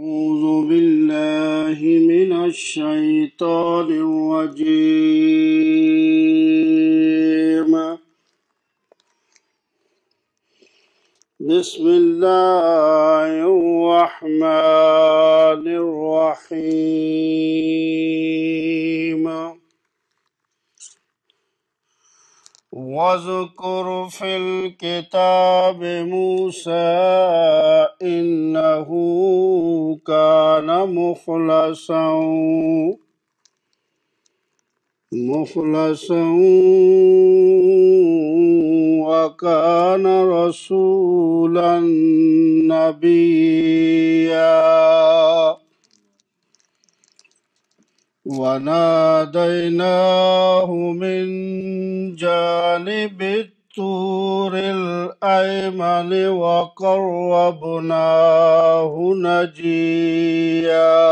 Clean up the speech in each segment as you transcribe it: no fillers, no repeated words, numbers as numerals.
أعوذ بالله من الشيطان الرجيم. بسم الله الرحمن الرحيم. واذكر في الكتاب موسى إنه كان مخلصا وكان رسولا نبيا. وناديناه من جانب الطور الأيمن وقربناه نجيا.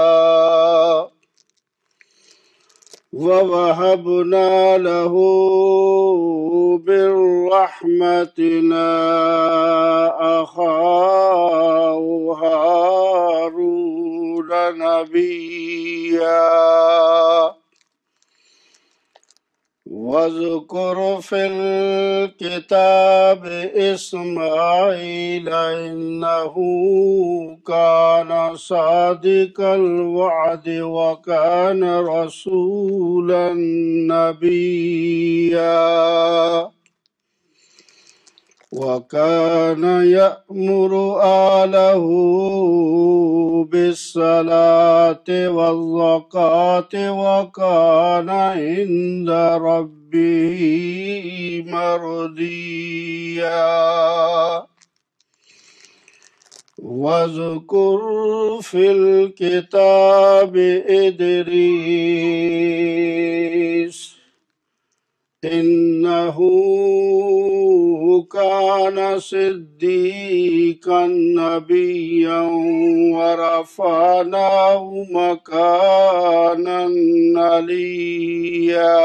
ووهبنا له من رحمتنا أخاه هارون نبيا. واذكر في الكتاب إسماعيل إنه كان صادق الوعد وكان رسولا نبيا. وكان يأمر أهله بالصلاة والزكاة وكان عند ربه مرضيا. واذكر في الكتاب إدريس إنه كان صديقا نبيا ورفعناه مكانا عليا.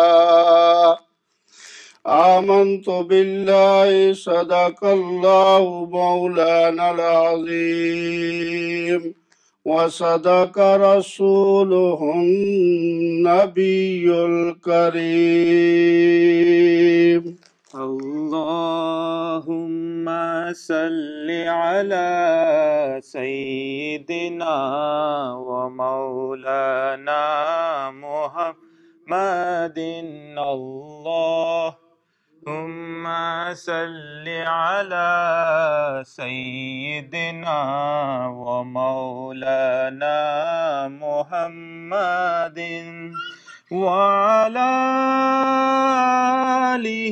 آمنت بالله صدق الله مولانا العظيم وصدق رسوله النبي الكريم. اللهم صل على سيدنا ومولانا محمد. اللهم صل على سيدنا ومولانا محمد وعلى آله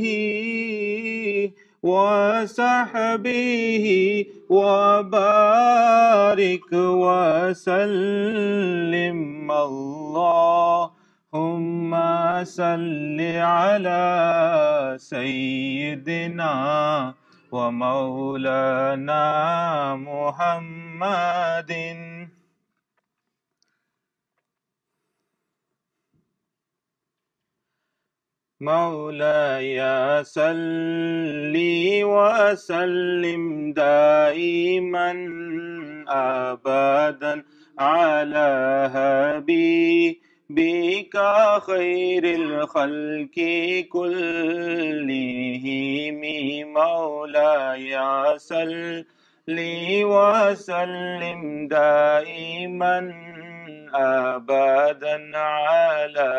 وصحبه وبارك وسلم. اللهم صل على سيدنا ومولانا محمد. مولاي صل وسلم دائما أبدا على حبيبك خير الخلق كلهم. مولاي صل وسلم دائما أبدا على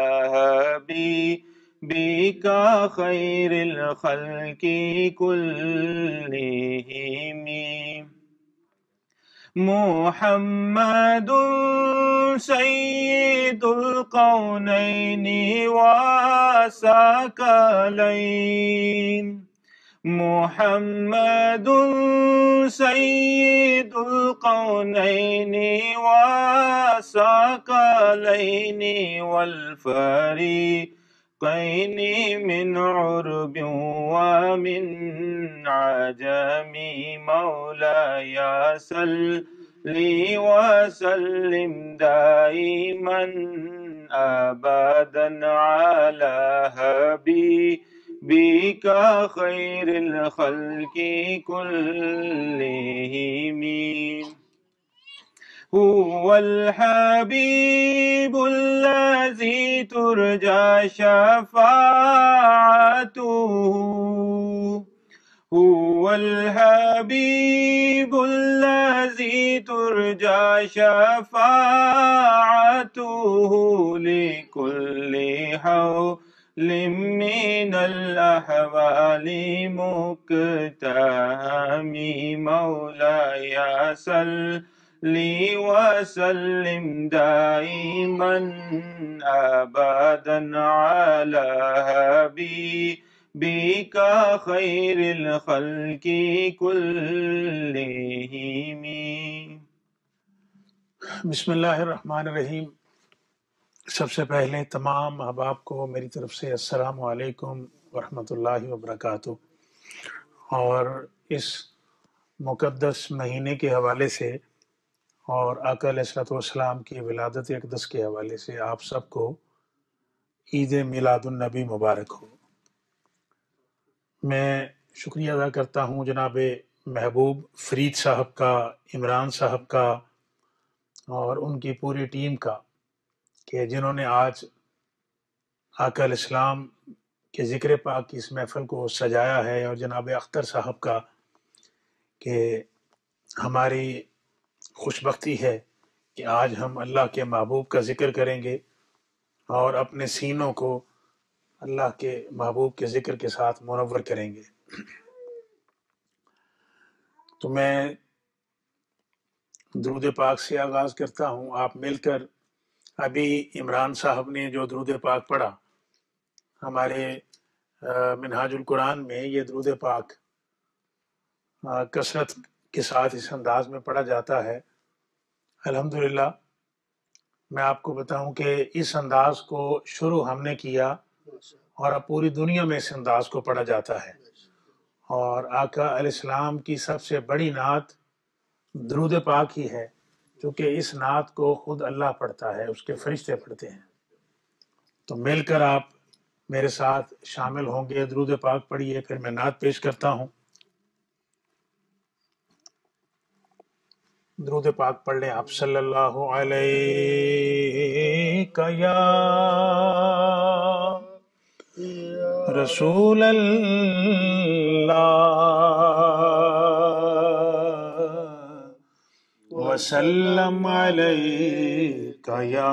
حبيبك خير الخلق كلهم. محمد سيد الكونين والثقلين. محمد سيد الكونين والثقلين والفريقين من عرب ومن عجم. مولاي صل وسلم دائما أبدا على حبيبك خير الخلق كلهم. هو الحبيب الذي ترجى شفاعته هو الحبيب الذي ترجى شفاعته لكل حول من الأحوال مقتحم مولاي صل وسلم دائما أبدا على حبيبك خير الخلق كلهم. بسم اللہ الرحمن الرحیم۔ سب سے پہلے تمام احباب کو میری طرف سے السلام علیکم ورحمۃ اللہ وبرکاتہ، اور اس مقدس مہینے کے حوالے سے اور آقا علیہ الصلوۃ والسلام کی ولادت اقدس کے حوالے سے آپ سب کو عید میلاد النبی مبارک ہو۔ میں شکریہ ادا کرتا ہوں جناب محبوب فرید صاحب کا، عمران صاحب کا اور ان کی پوری ٹیم کا، کہ جنہوں نے آج آقا علیہ السلام کے ذکر پاک کی اس محفل کو سجایا ہے، اور جناب اختر صاحب کا کہ ہماری خوش بختی ہے کہ آج ہم اللہ کے محبوب کا ذکر کریں گے اور اپنے سینوں کو اللہ کے محبوب کے ذکر کے ساتھ منور کریں گے۔ تو میں درود پاک سے آغاز کرتا ہوں۔ آپ مل کر ابھی عمران صاحب نے جو درود پاک پڑھا، ہمارے منہاج القرآن میں یہ درود پاک کثرت کے ساتھ اس انداز میں پڑھا جاتا ہے۔ الحمدللہ میں آپ کو بتاؤں کہ اس انداز کو شروع ہم نے کیا اور اب پوری دنیا میں اس انداز کو پڑھا جاتا ہے، اور آقا علیہ السلام کی سب سے بڑی نعت درود پاک ہی ہے، چونکہ اس نعت کو خود اللہ پڑھتا ہے، اس کے فرشتے پڑھتے ہیں۔ تو مل کر آپ میرے ساتھ شامل ہوں گے، درود پاک پڑھیے، پھر میں نعت پیش کرتا ہوں۔ درود پاک پڑھ لیں آپ۔ صلی اللہ علیہ یا رسول اللہ وسلم علیک یا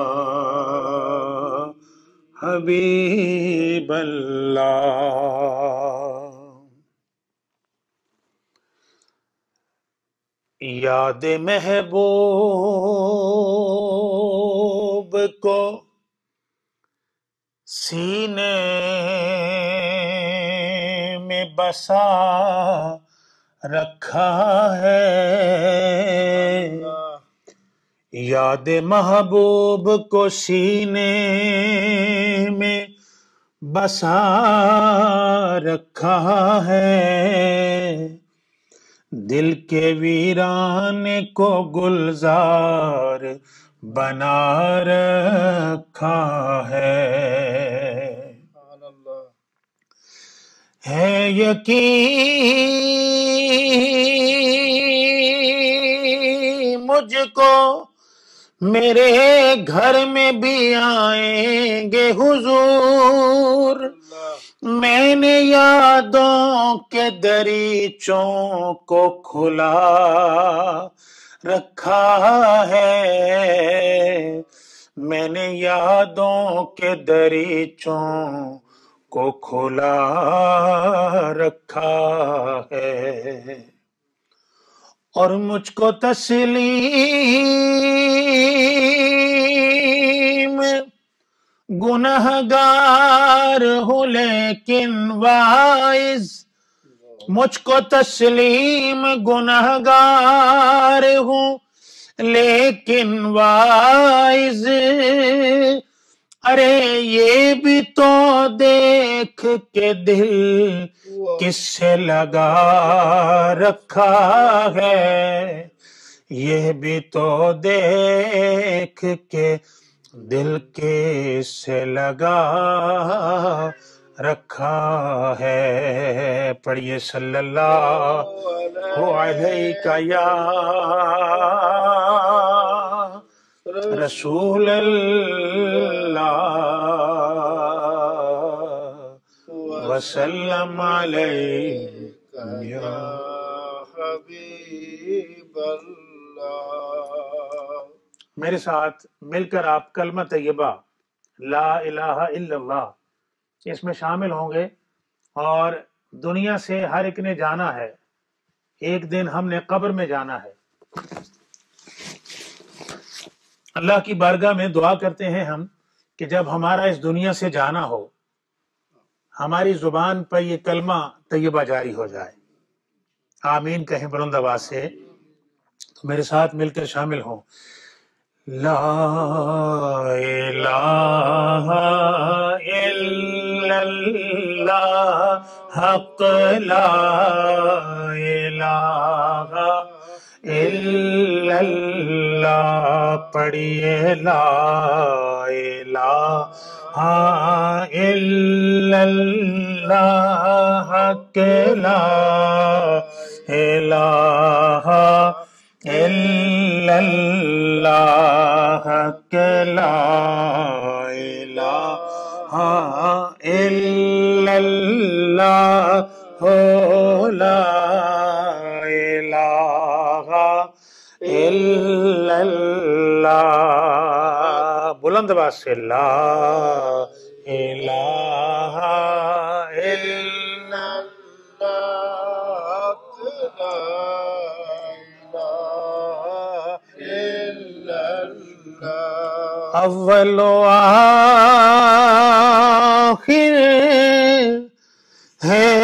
حبیب اللہ۔ یاد محبوب کو سینے میں بسا رکھا ہے، یاد محبوب کو سینے میں بسا رکھا ہے، دل کے ویران کو گلزار بنا رکھا ہے یقین مجھ کو میرے گھر میں بھی آئیں گے حضور، میں نے یادوں کے دریچوں کو کھلا رکھا ہے، میں نے یادوں کے دریچوں کو کھلا رکھا ہے، اور مجھ کو تسلیم گنہگار ہوں لیکن واعظ، مجھ کو تسلیم گنہگار ہوں لیکن واعظ، ارے یہ بھی تو دیکھ کے دل کس سے لگا رکھا ہے، یہ بھی تو دیکھ کے دل کس سے لگا رکھا ہے۔ پڑھیے صلی اللہ علیہ یا رسول اللہ وسلم علیک یا حبیب اللہ۔ میرے ساتھ مل کر آپ کلمہ طیبہ لا الہ الا اللہ اس میں شامل ہوں گے، اور دنیا سے ہر ایک نے جانا ہے، ایک دن ہم نے قبر میں جانا ہے۔ اللہ کی بارگاہ میں دعا کرتے ہیں ہم کہ جب ہمارا اس دنیا سے جانا ہو، ہماری زبان پر یہ کلمہ طیبہ جاری ہو جائے۔ آمین کہیں بلند آواز سے۔ تو میرے ساتھ مل کر شامل ہوں۔ لا الہ الا اللہ حق لا الہ الا اللہ، پڑھیے لا الہ الا اللہ حق لا الہ الا اللہ حق لا الہ الا اللہ لا الہ الا اللہ، بلند آواز سے لا الہ الا اول و آخر ہے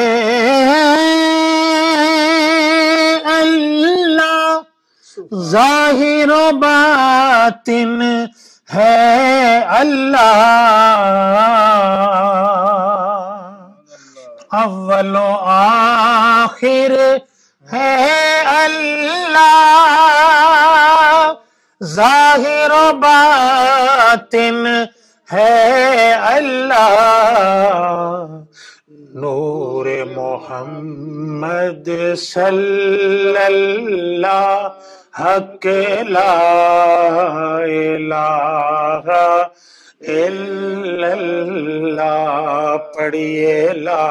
اللہ، ظاہر و باطن ہے اللہ، اول و آخر ہے اللہ، ظاہر و باطن ہے اللہ، نور محمد صلی اللہ حق لا الہ الا اللہ، پڑھیے لا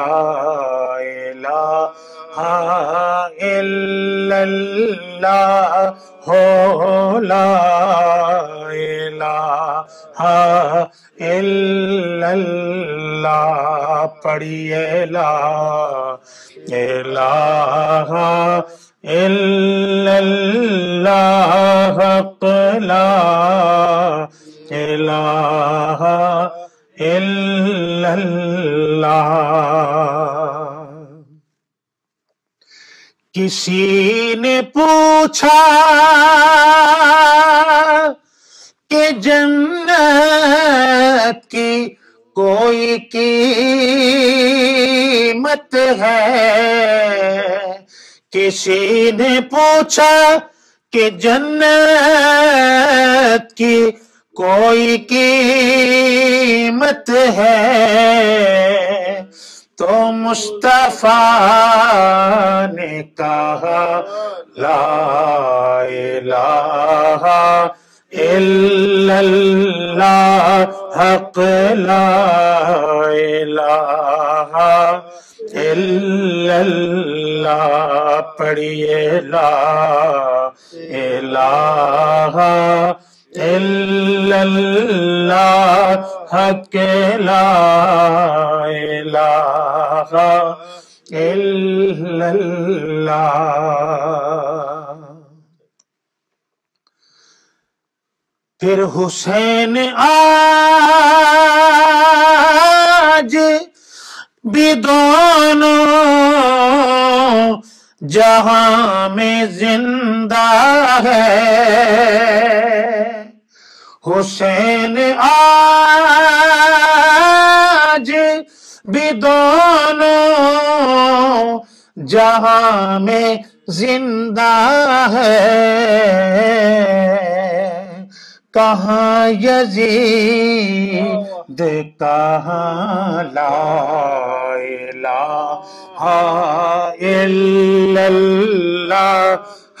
الہ الا اللہ لا الہ الا اللہ، پڑھیے لا الہ الا اللہ حق لا الہ الا اللہ۔ کسی نے پوچھا کہ جنت کی کوئی قیمت ہے، کسی نے پوچھا کہ جنت کی کوئی قیمت ہے، تو مصطفیٰ نے کہا لا الہ الا اللہ حق لا الہ الا اللہ، پڑھیے لا الہ الا اللہ حق لا الہ الا اللہ۔ پھر حسین آج بھی دونوں جہاں میں زندہ ہے، حسین آج بھی دونوں جہاں میں زندہ ہے، کہاں یزید کہاں لا الہ الا اللہ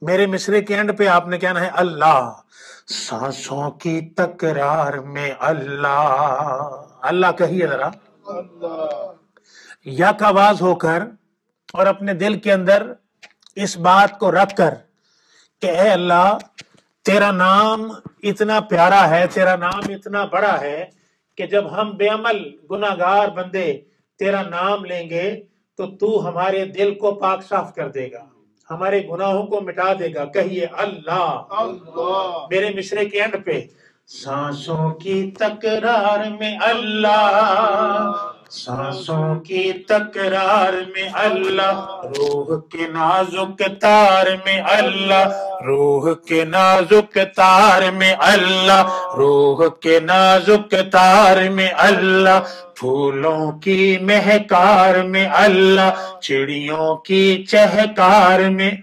میرے مصرے کے اینڈ پہ آپ نے کہنا ہے اللہ، سانسوں کی تکرار میں اللہ، اللہ کہیے ذرا یک آواز ہو کر اور اپنے دل کے اندر اس بات کو رکھ کر کہ اے اللہ تیرا نام اتنا پیارا ہے، تیرا نام اتنا بڑا ہے کہ جب ہم بے عمل گناہگار بندے تیرا نام لیں گے تو تو ہمارے دل کو پاک صاف کر دے گا، ہمارے گناہوں کو مٹا دے گا۔ کہیے اللہ۔ میرے مصرے کے اینڈ پہ سانسوں کی تکرار میں اللہ، سانسوں کی تکرار میں اللہ، روح کے نازک تار میں اللہ، روح کے نازک تار میں اللہ، روح کے نازک تار میں اللہ، پھولوں کی مہکار میں اللہ، چڑیوں کی چہکار میں،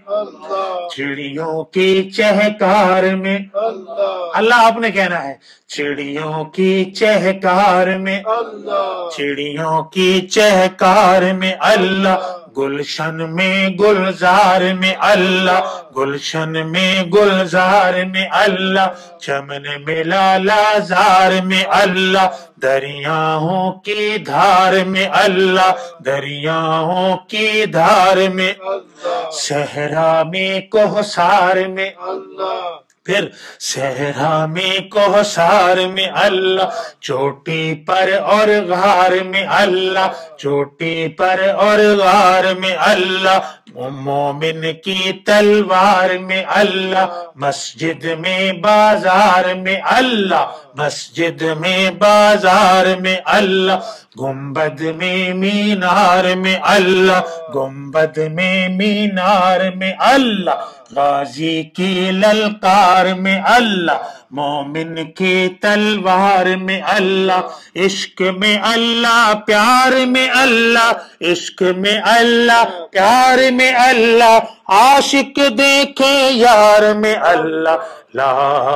چڑیوں کی چہکار میں اللہ آپ نے کہنا ہے، چڑیوں کی چہکار میں، چڑیوں کی چہکار میں اللہ، گلشن میں گلزار میں اللہ، گلشن میں گلزار میں اللہ، چمن میں لالا زار میں اللہ، دریاؤں کی دھار میں اللہ، دریاؤں کی دھار میں، صحرا میں کوہسار میں، پھر صحرا میں کوہسار میں اللہ، چوٹی پر اور غار میں اللہ، چوٹی پر اور غار میں اللہ، مومن کی تلوار میں اللہ، مسجد میں بازار میں اللہ، مسجد میں بازار میں اللہ، گنبد میں مینار میں اللہ، گنبد میں مینار میں اللہ، غازی کی للکار میں اللہ، مومن کی تلوار میں اللہ، عشق میں اللہ پیار میں اللہ، عشق میں اللہ پیار میں اللہ، عاشق دیکھے یار میں اللہ، لا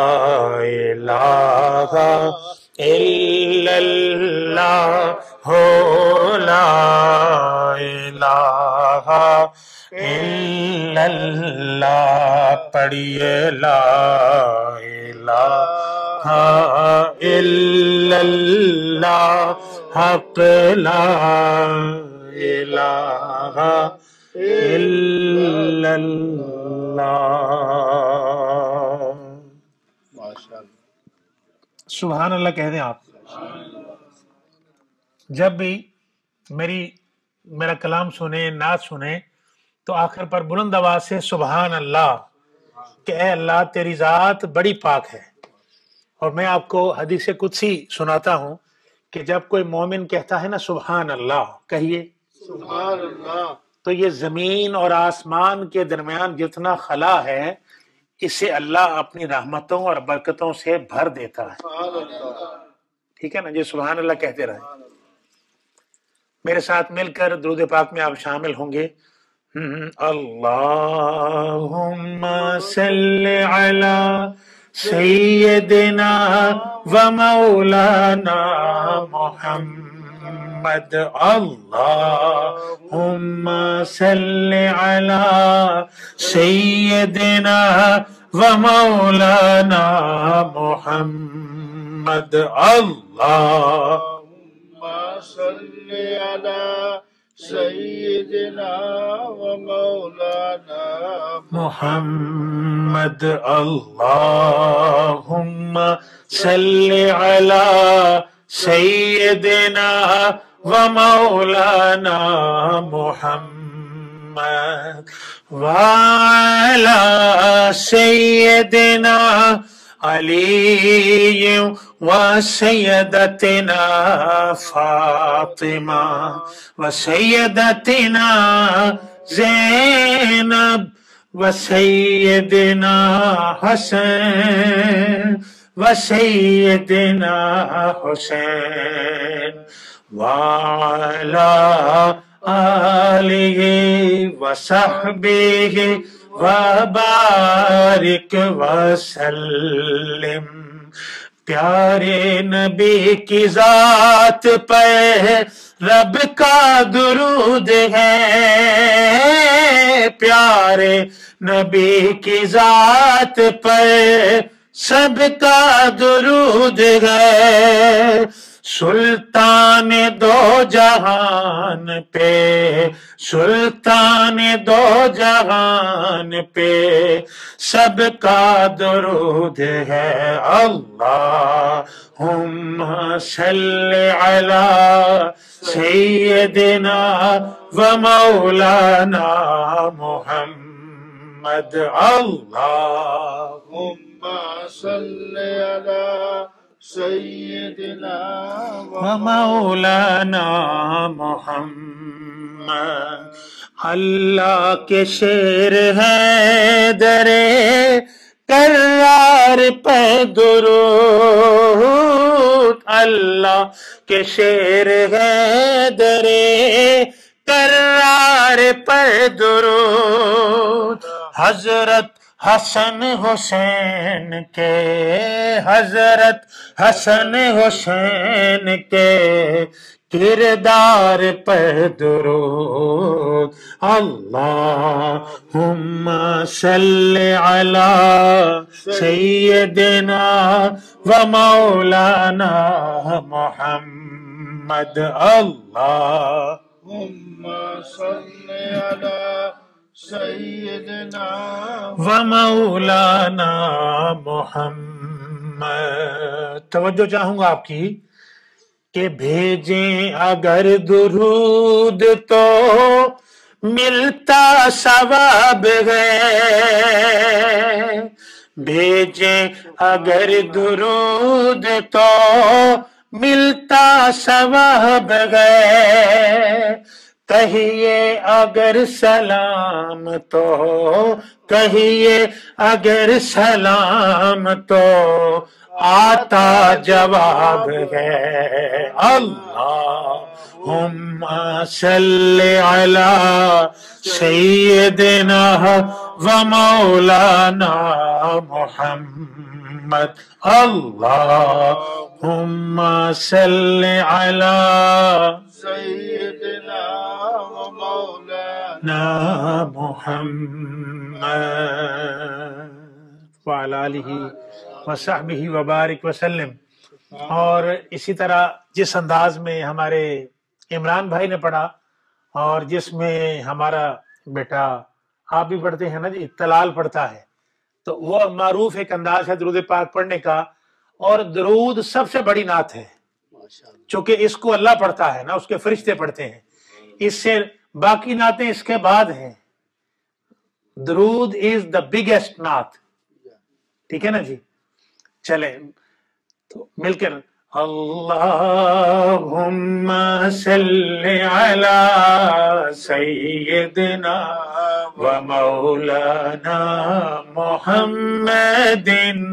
الہ الا اللہ ہو، لا الہ الا اللہ، پڑھیے لا الہ الا اللہ، حق لا الہ الا اللہ۔ سبحان اللہ کہہ دیں آپ۔ جب بھی میرا کلام سنیں، نعت سنیں تو آخر پر بلند آواز سے سبحان اللہ، کہ اے اللہ تیری ذات بڑی پاک ہے۔ اور میں آپ کو حدیث قدسی سناتا ہوں کہ جب کوئی مومن کہتا ہے نا سبحان اللہ، کہیے سبحان اللہ، تو یہ زمین اور آسمان کے درمیان جتنا خلا ہے اسے اللہ اپنی رحمتوں اور برکتوں سے بھر دیتا ہے۔ سبحان اللہ، ٹھیک ہے نا جی، سبحان اللہ کہتے رہیں۔ میرے ساتھ مل کر درود پاک میں آپ شامل ہوں گے۔ اللہم صلی علی سیدنا و مولانا محمد، اللہم صلی علی سیدنا و مولانا محمد، اللہ صلی علی سیدنا و مولانا محمد، اللہم صلی علی سیدنا و مولانا محمد، وعلی سیدنا علی و سیدتنا فاطمہ و سیدتنا زینب و سیدنا حسین و سیدنا حسین، وعلی آلہ و صحبہ وبارک وسلم۔ پیارے نبی کی ذات پہ رب کا درود ہے، پیارے نبی کی ذات پر سب کا درود ہے، سلطان دو جہان پہ، سلطان دو جہان پہ سب کا درود ہے۔ اللہم صلی علی سیدنا و مولانا محمد۔ اللہم صل علی سیدنا و مولانا محمد۔ اللہ کے شیر ہے درے کرار پہ درود، اللہ کے شیر ہے درے کرار پہ درود، حضرت حسن حسین کے، حضرت حسن حسین کے کردار پر درود۔ اللہم صلی علی سیدنا و مولانا محمد۔ اللہم صل علی سیدنا و مولانا محمد۔ توجہ چاہوں گا آپ کی کہ بھیجیں اگر درود تو ملتا ثواب ہے، بھیجیں اگر درود تو ملتا ثواب ہے، کہیے اگر سلام تو، کہیے اگر سلام تو آتا جواب ہے۔ اللہم صلی علی سیدنا و مولانا محمد۔ اللہم صلی علی سیدنا و مولانا محمد وعلی آلہ وصحبہ وبارک وسلم۔ اور اسی طرح جس انداز میں ہمارے عمران بھائی نے پڑھا اور جس میں ہمارا بیٹا آپ بھی پڑھتے ہیں نا جی، طلال پڑھتا ہے، تو وہ معروف ایک انداز ہے درود پاک پڑھنے کا، اور درود سب سے بڑی نعت ہے چونکہ اس کو اللہ پڑھتا ہے نا، اس کے فرشتے پڑھتے ہیں، اس سے باقی نعتیں اس کے بعد ہیں۔ درود از دا بگیسٹ نعت، ٹھیک ہے نا جی؟ چلیں تو مل کر اللہم صلی علی سیدنا و مولانا محمد۔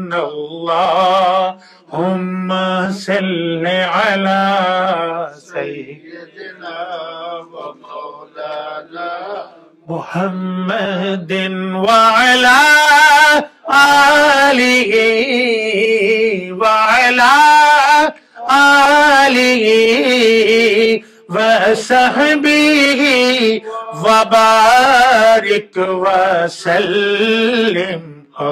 اللہم صلی علی سیدنا و مولانا محمد وعلی آلہ وعلی آلہ وصحبہ وبارک وسلم۔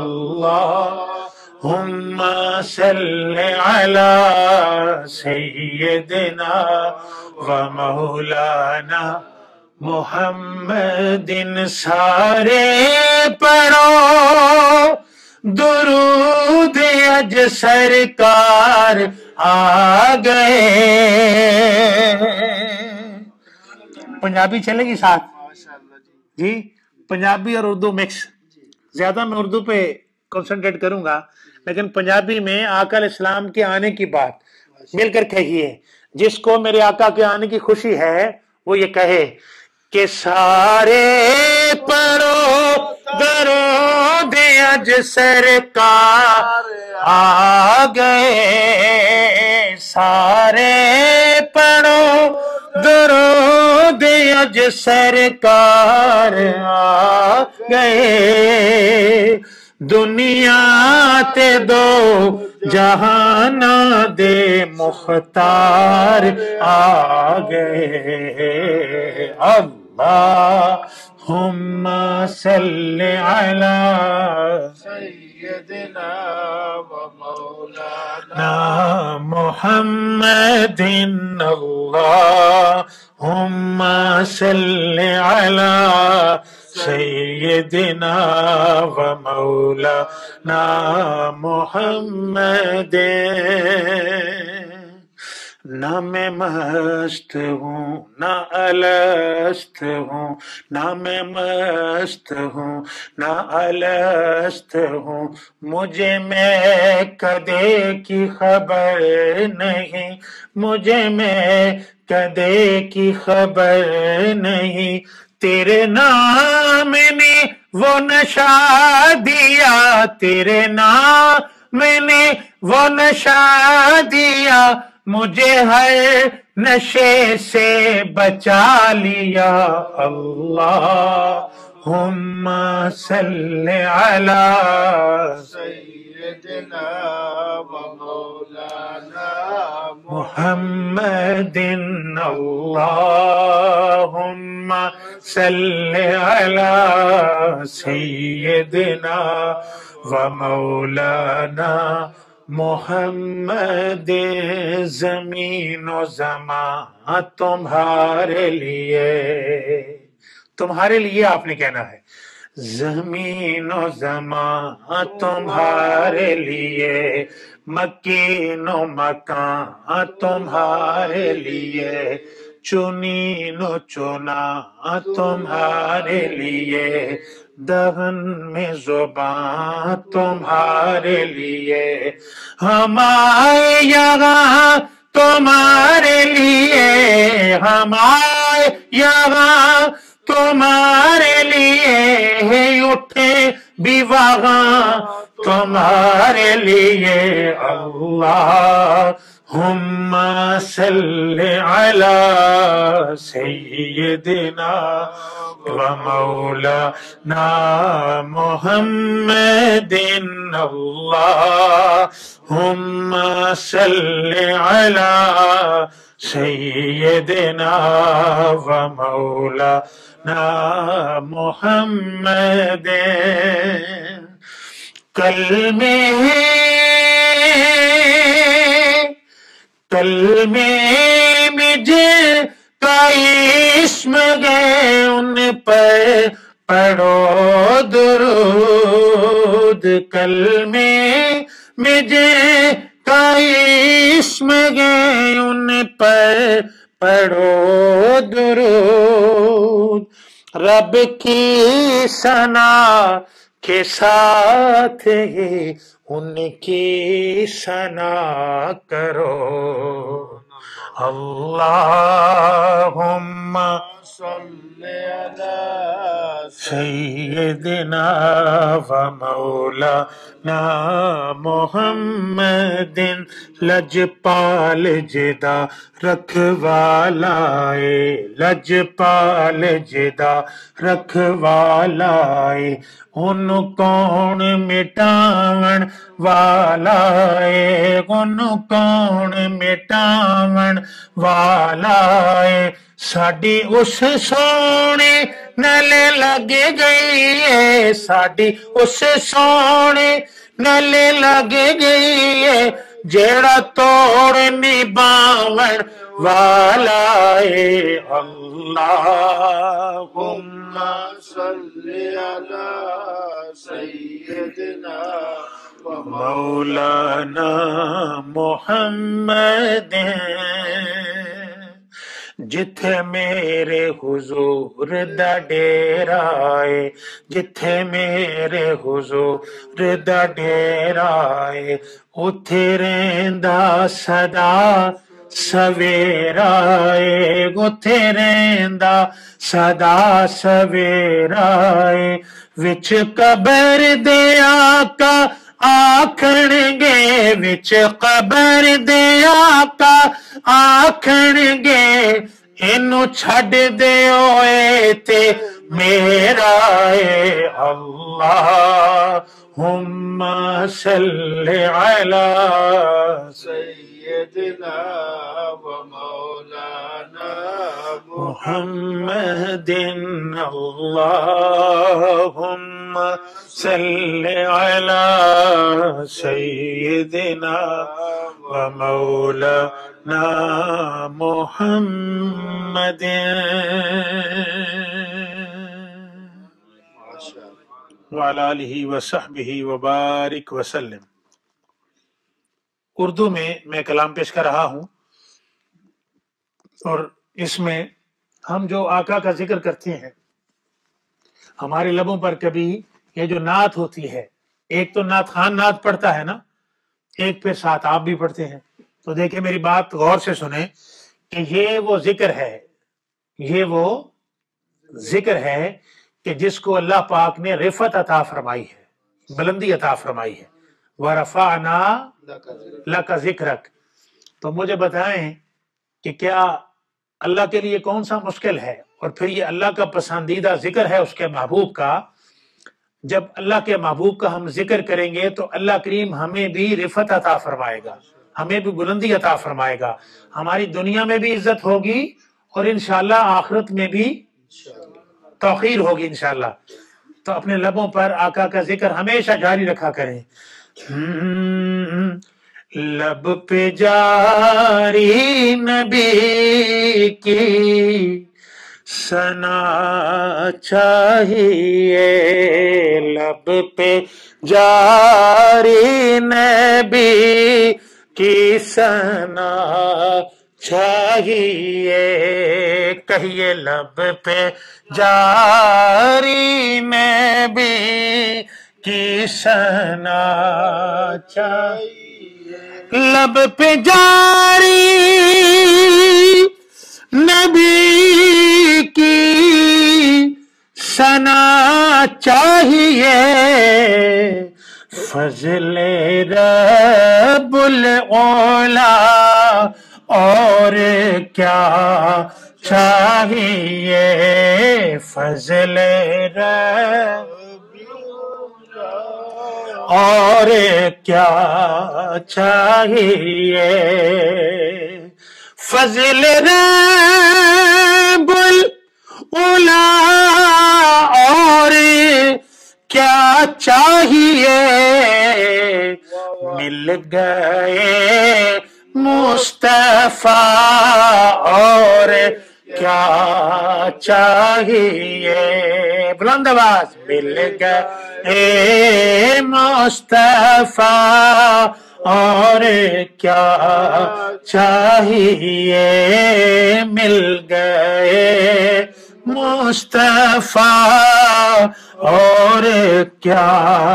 اللہم صلی علی سیدنا و مولانا محمد۔ سارے پڑھو درود اج سرکار آ گئے۔ پنجابی چلے گی ساتھ جی، پنجابی اور اردو مکس، زیادہ میں اردو پہ کنسنٹریٹ کروں گا، لیکن پنجابی میں آقا علیہ السلام کے آنے کی بات مل کر کہیے۔ جس کو میرے آقا کے آنے کی خوشی ہے وہ یہ کہے کہ سارے پڑھو درود اج سرکار آ گئے، سارے پڑھو درود اج سرکار آ گئے، دنیا تے دو جہان دے مختار آ گئے۔ صل علی سيدنا ومولانا محمد اللهم صل على سيدنا ومولانا محمد. نہ میں مست ہوں نہ الست ہوں، نہ میں مست ہوں نہ الست ہوں، مجھے میں کدے کی خبر نہیں، مجھے میں کدے کی خبر نہیں، تیرے نام نے وہ نشہ دیا، تیرے نام نے وہ نشہ دیا، مجھے ہر نشے سے بچا لیا. اللہم صل علی سيدنا ومولانا محمد. اللہم صل علی سیدنا ومولانا محمد. زمین و زمان تمہارے لیے آپ نے کہنا ہے، زمین و زمان تمہارے لیے، مکین و مکان تمہارے لیے، چنین و چنا تمہارے لیے، دہن میں زبان تمہارے لیے، ہمارے یہاں تمہارے لیے، ہمارے یہاں تمہارے لیے، اٹھے بھی وہاں تمہارے لیے. اللہم صل علی سیدنا ومولانا محمد. اللہم صل علی سیدنا ومولانا محمد. کلمے میں جن کا اسم گئے ان پر پڑھو درود، کلمے میں جن کا اسم گئے ان پر پڑھو درود. رب کی ثنا کے ساتھ ہی ان کی ثنا کرو. اللہم صل على سیدنا ومولانا محمد. لجپال جدا رکھوالائے، لجپال جدا رکھوالائے، ان کون مٹاون والائے، ان کون مٹاون والائے. ساڈی اس سونے نل لگ گئی ہے، ساڈی اس سونے نل لگ گئی ہے، جیڑا توڑ نباون والا ہے. اللہم صل على سيدنا مولانا محمد. جتھے میرے حضور دا ڈیرا ہے، جتھے میرے حضور دا ڈیرا ہے، اتھے رہندا صدا سویرا ہے، اتھے رہندا صدا سویرا ہے. وچ قبر دے آقا آکھن گے، وچ قبر دے آقا آکھن گے، اینو چھڈ دے ہوئے تے میرا ہے. اللہم صل علی سيدنا ومولانا محمد اللهم صل على سيدنا ومولانا محمد. وعلى آلہ وصحبہ وبارک وسلم. اردو میں کلام پیش کر رہا ہوں، اور اس میں ہم جو آقا کا ذکر کرتے ہیں، ہمارے لبوں پر کبھی یہ جو نعت ہوتی ہے، ایک تو نعت خان نعت پڑھتا ہے نا، ایک پہ ساتھ آپ بھی پڑھتے ہیں. تو دیکھیں میری بات غور سے سنیں کہ یہ وہ ذکر ہے کہ جس کو اللہ پاک نے رفعت عطا فرمائی ہے، بلندی عطا فرمائی ہے. وَرَفَعْنَا لَكَ ذِكْرَكَ. تو مجھے بتائیں کہ کیا اللہ کے لیے کون سا مشکل ہے، اور پھر یہ اللہ کا پسندیدہ ذکر ہے اس کے محبوب کا. جب اللہ کے محبوب کا ہم ذکر کریں گے تو اللہ کریم ہمیں بھی رفعت عطا فرمائے گا، ہمیں بھی بلندی عطا فرمائے گا، ہماری دنیا میں بھی عزت ہوگی اور انشاءاللہ آخرت میں بھی توقیر ہوگی انشاءاللہ. تو اپنے لبوں پر آقا کا ذکر ہمیشہ جاری رکھا کریں. لب پہ جاری نبی کی ثنا چاہیے، لب پہ جاری نبی کی ثنا چاہیے. کہیے لب پہ جاری نبی کی ثنا چاہیے، لب پہ جاری نبی کی ثنا چاہیے. فضل رب العلا اور کیا چاہیے، فضل رب اور کیا چاہیے. فضل رب العلا اور کیا چاہیے. مل گئے مصطفیٰ اور کیا چاہیے. بلند آواز. مل گئے مصطفیٰ اور کیا چاہیے، مل گئے مصطفیٰ اور کیا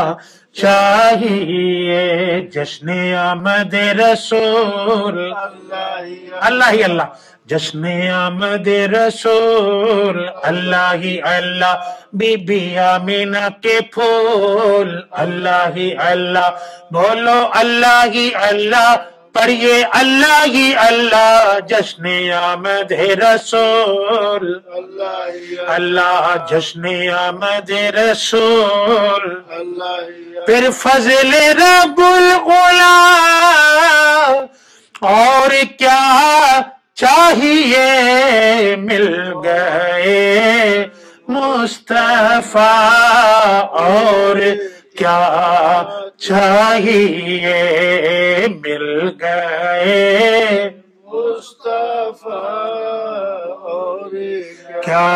چاہیے. جشن آمد رسول اللہ ہی اللہ، جشن آمد رسول اللہ ہی اللہ، بی بی آمینہ کے پھول اللہ ہی اللہ. بولو اللہ ہی اللہ، پڑھیے اللہ ہی اللہ. جشن آمد رسول اللہ، جشن آمد رسول. پھر فضل رب العلا اور کیا چاہیے، مل گئے مصطفیٰ اور کیا چاہیے، مل گئے مصطفیٰ اور کیا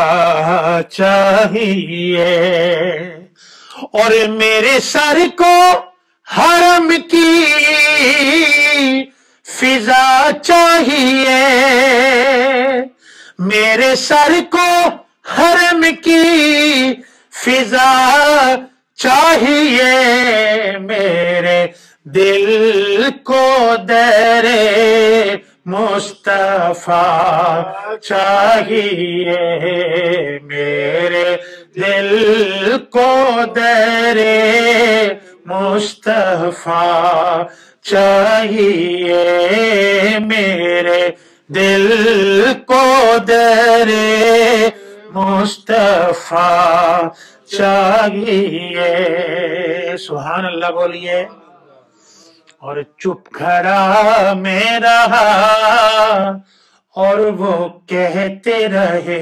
چاہیے. اور میرے سر کو حرم کی فضا چاہیے، میرے سر کو حرم کی فضا چاہیے. میرے دل کو در مصطفیٰ چاہیے، میرے دل کو در مصطفیٰ چاہیے، میرے دل کو در مصطفیٰ چاہیے. سبحان اللہ بولیے. اور چپ کھڑا میں رہا اور وہ کہتے رہے،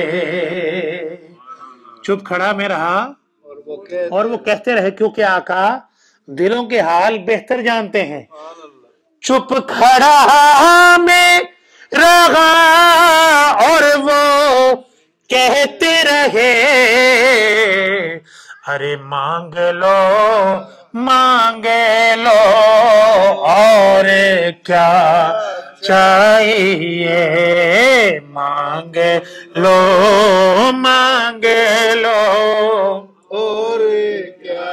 چپ کھڑا میں رہا اور وہ کہتے رہے، کیونکہ آقا دلوں کے حال بہتر جانتے ہیں۔ چپ کھڑا میں رہا اور وہ کہتے رہے، ارے مانگ لو اور کیا چاہیے، مانگ لو اور کیا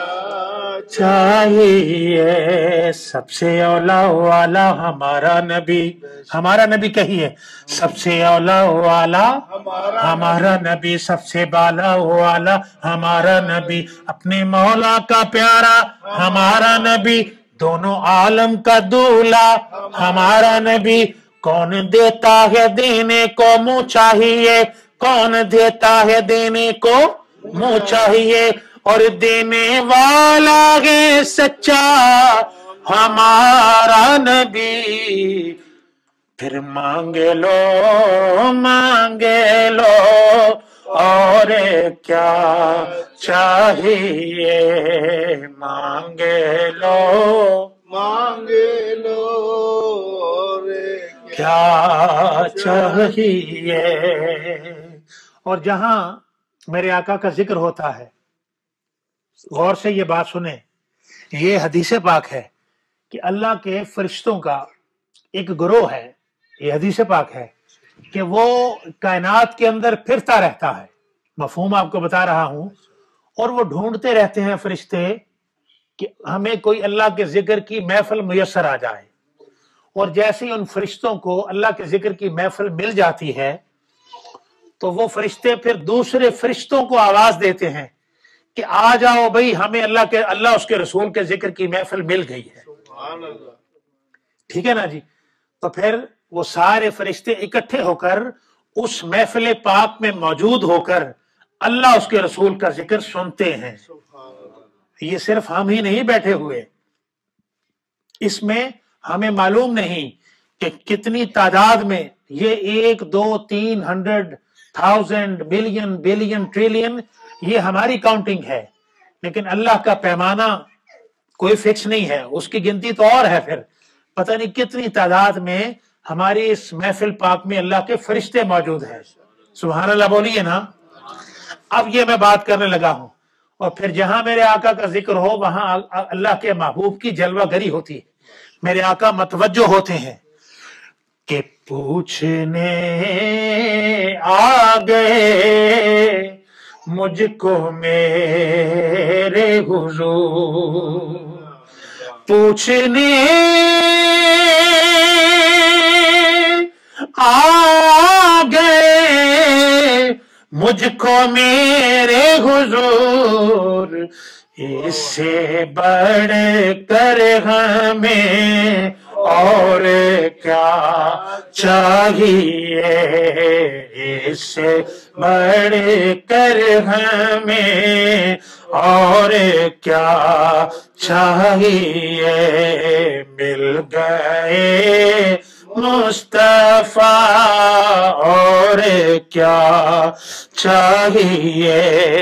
چاہیے۔ سب سے اولا والا ہمارا نبی کہیے، سب سے اولا والا ہمارا نبی، سب سے بالا والا ہمارا نبی، اپنے مولا کا پیارا ہمارا نبی، دونوں عالم کا دولا ہمارا نبی۔ کون دیتا ہے دینے کو منہ چاہیے، کون دیتا ہے دینے کو منہ چاہیے، اور دینے والا ہے سچا ہمارا نبی۔ پھر مانگ لو اور کیا چاہیے، مانگ لو اور کیا چاہیے۔ اور جہاں میرے آقا کا ذکر ہوتا ہے، غور سے یہ بات سنیں، یہ حدیث پاک ہے کہ اللہ کے فرشتوں کا ایک گروہ ہے، یہ حدیث پاک ہے کہ وہ کائنات کے اندر پھرتا رہتا ہے، مفہوم آپ کو بتا رہا ہوں، اور وہ ڈھونڈتے رہتے ہیں فرشتے کہ ہمیں کوئی اللہ کے ذکر کی محفل میسر آ جائے، اور جیسے ہی ان فرشتوں کو اللہ کے ذکر کی محفل مل جاتی ہے تو وہ فرشتے پھر دوسرے فرشتوں کو آواز دیتے ہیں کہ آ جاؤ بھئی، ہمیں اللہ اس کے رسول کے ذکر کی محفل مل گئی ہے۔ سبحان اللہ۔ ٹھیک ہے نا جی؟ تو پھر وہ سارے فرشتے اکٹھے ہو کر اس محفل پاک میں موجود ہو کر اللہ اس کے رسول کا ذکر سنتے ہیں۔ یہ صرف ہم ہی نہیں بیٹھے ہوئے، اس میں ہمیں معلوم نہیں کہ کتنی تعداد میں یہ 1 2 3 100 1000 ملین بلین ٹریلین، یہ ہماری کاؤنٹنگ ہے، لیکن اللہ کا پیمانہ کوئی فکس نہیں ہے، اس کی گنتی تو اور ہے، پھر پتہ نہیں کتنی تعداد میں ہماری اس محفل پاک میں اللہ کے فرشتے موجود ہیں۔ سبحان اللہ بولیے نا۔ اب یہ میں بات کرنے لگا ہوں، اور پھر جہاں میرے آقا کا ذکر ہو وہاں اللہ کے محبوب کی جلوہ گری ہوتی ہے، میرے آقا متوجہ ہوتے ہیں کہ پوچھنے آ گئے مجھ کو میرے حضور، پوچھنے آ گئے مجھ کو میرے حضور، اس سے بڑھ کر ہمیں اور کیا چاہیے، اس سے بڑھ کر ہمیں اور کیا چاہیے، مل گئے مصطفیٰ اور کیا چاہیے۔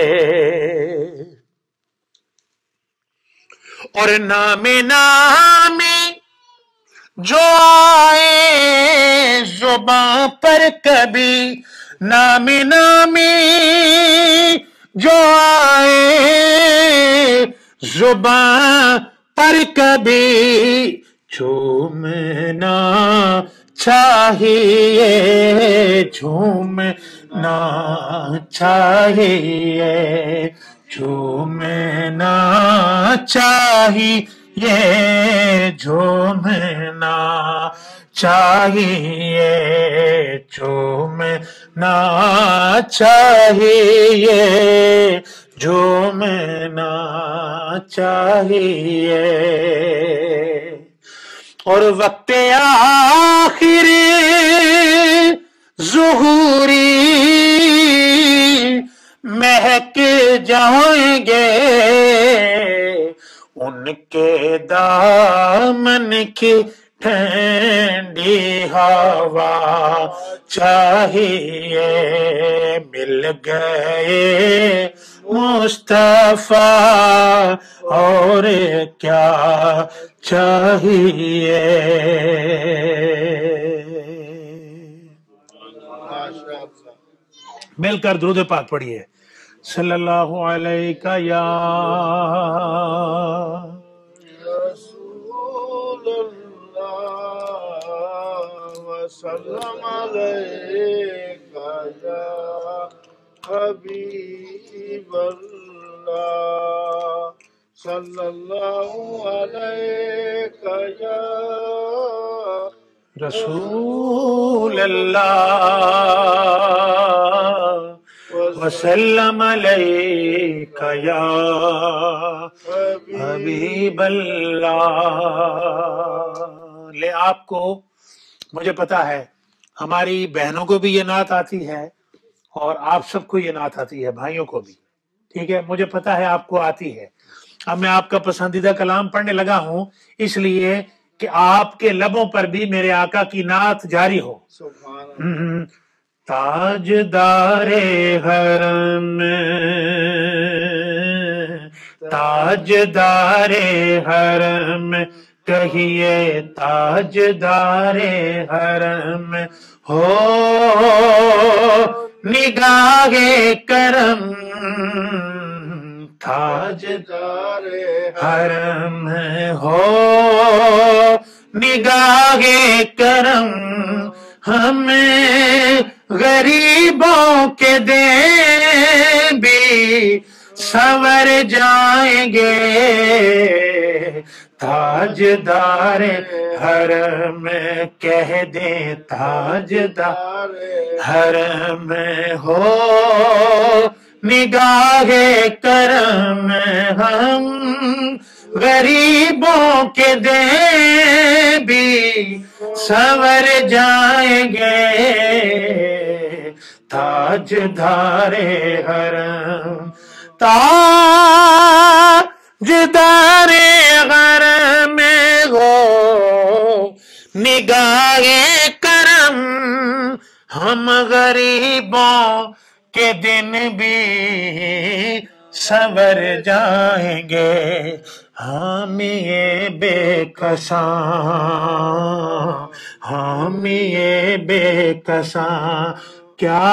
اور نامی جو آئے زباں پر کبھی، نامی جو آئے زباں پر کبھی، جھومنا چاہیے، جھومنا چاہیے، جھومنا چاہیے، جھومنا چاہیے، جھومنا چاہیے، جھومنا چاہیے۔ اور وقت آخر ظہوری مہک جائیں گے ان کے دامن की ठंडी हवा चाहिए, मिल गए मुस्तफा और क्या चाहिए। माशाअल्लाह। मिलकर दुरूद पाक पढ़िए। सल्लल्लाहु अलैका या रसूलल्लाह वसल्लम अलैका या हबीबल्लाह, सल्लल्लाहु अलैका या रसूल अल्लाह वसल्लम अलैका या हबीब अल्लाह। ले आपको, मुझे पता है हमारी बहनों को भी ये नात आती है और आप सबको ये नात आती है, भाइयों को भी, ठीक है, मुझे पता है आपको आती है। अब मैं आपका पसंदीदा कलाम पढ़ने लगा हूं इसलिए कि आपके लबों पर भी मेरे आका की नात जारी हो। सुभान अल्लाह। ताजदारे हरम, ताजदारे हरम कहिए, ताजदारे हरम हो निगाहे करम, ताजदारे हरम हो निगाहे करम, हमें गरीबों के दे भी संवर जाएंगे, ताजदार हरम कह दे, ताजदार हरम हो निगाहे करम, हम गरीबों के दे भी संवर जाएंगे, ताजदारे हरम, ताजदारे हरम हो निगाहे करम, हम गरीबों के दिन भी संवर जाएंगे, हम ये बेकसां, हम ये बेकसां क्या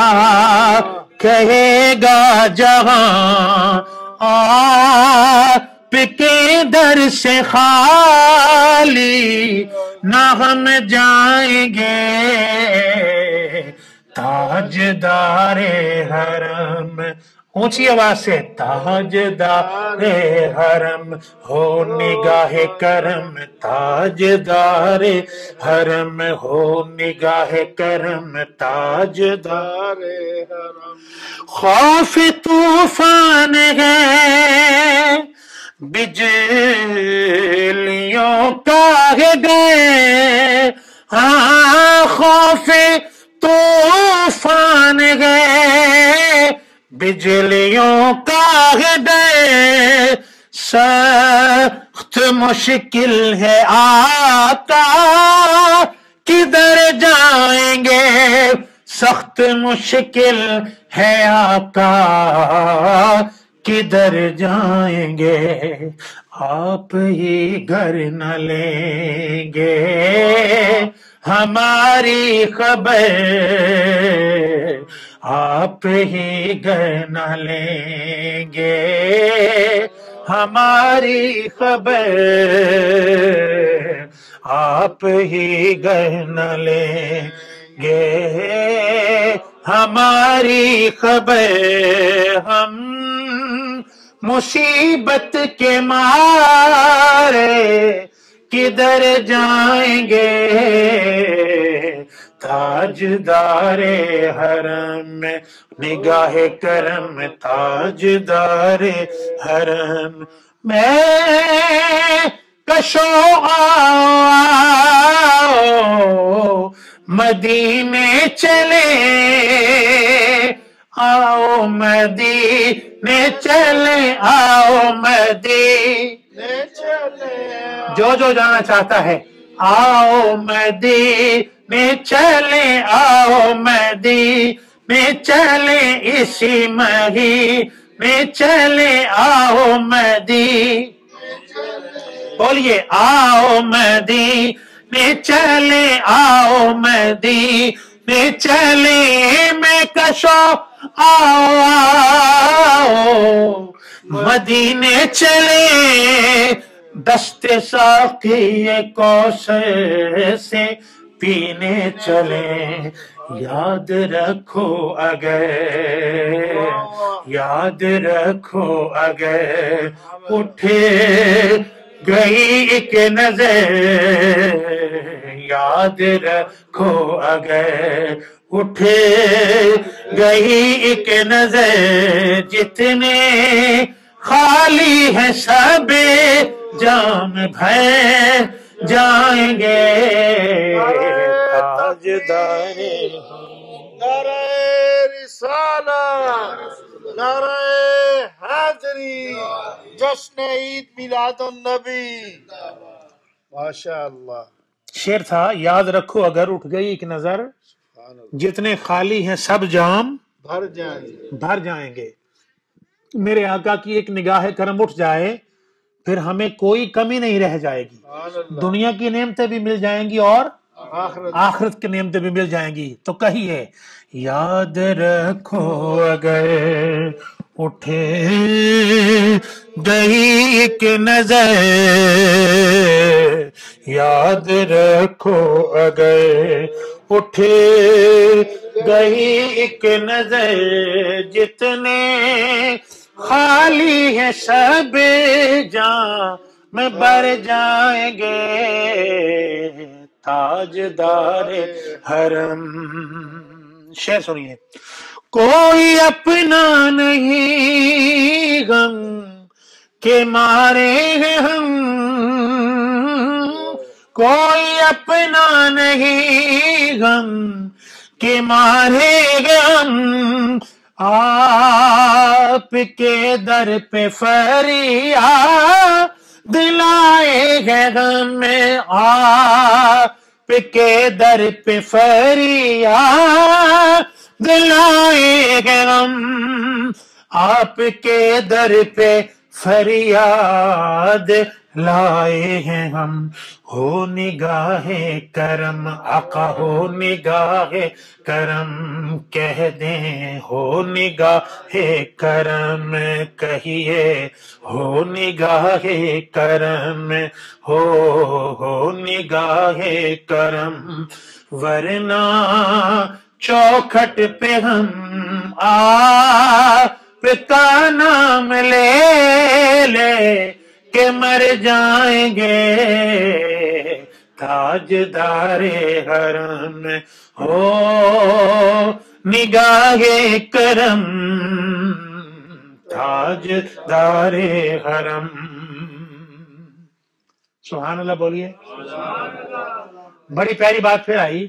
कहेगा जहां, आपके दर से खाली ना हम जाएंगे, ताजदारे हरम, ऊंची आवाज से, ताजदारे हरम हो निगाहे करम, ताजदारे हरम हो निगाहे करम, ताजदारे हरम। खौफ तूफान है बिजलियों का है गए, हाँ खौफ तूफान है बिजलियों का है डर, सख्त मुश्किल है आका किधर जाएंगे, सख्त मुश्किल है आका किधर जाएंगे, आप ही घर न लेंगे हमारी खबर, आप ही घर न लेंगे हमारी खबर, आप ही घर न लेंगे हमारी खबर, हम मुसीबत के मारे किधर जाएंगे, ताजदारे हरम निगाहे करम, ताजदारे हरम मैं कशो आओ मदीने चले, आओ मदीने चले, आओ मदीने चले, جو جانا چاہتا ہے آؤ مدینے چلے، آؤ مدینے چلے، اسی مہینے چلے، آؤ مدینے، بولیے آؤ مدینے چلے، آؤ مدینے چلے، میں کشو آؤ آؤ مدینے چلے، دست ساقی کوثر سے پینے چلے، یاد رکھو اگر، یاد رکھو اگر اٹھے گئی ایک نظر، یاد رکھو اگر اٹھے گئی ایک نظر، جتنے خالی ہے سب جام بھر جائیں گے، تاجدار نعرہ رسالت، نعرہ حیدری، جشن عید میلاد النبی، ماشاء اللہ۔ شعر تھا، یاد رکھو اگر اٹھ گئی ایک نظر، جتنے خالی ہیں سب جام بھر جائیں گے۔ میرے آقا کی ایک نگاہ کرم اٹھ جائے پھر ہمیں کوئی کمی نہیں رہ جائے گی، دنیا کی نعمتیں بھی مل جائیں گی اور آخرت کی نعمتیں بھی مل جائیں گی۔ تو کہیے یاد رکھو اگر اٹھے گئی ایک نظر، یاد رکھو اگر اٹھے گئی ایک نظر، جتنے خالی ہے سب جہاں میں بر جائیں گے، تاجدار حرم۔ شعر سنیے، کوئی اپنا نہیں غم کے مارے ہیں ہم، کوئی اپنا نہیں غم کے مارے ہیں ہم، آپ کے در پہ فریاد لائے ہیں ہم، آپ کے در پہ فریاد لائے ہیں ہم، آپ کے در پہ فریاد لائے ہیں ہم، ہو نگاہ کرم آقا، ہو نگاہ کرم کہہ دیں، ہو نگاہ کرم کہیے، ہو نگاہ کرم، ہو نگاہ کرم، ورنہ چوکھٹ پہ ہم آپ کا نام لے لے کہ مر جائیں گے، تاجدار حرم ہو نگاہ کرم، تاجدار حرم۔ سبحان اللہ بولیے، بڑی پیاری بات پھر آئی،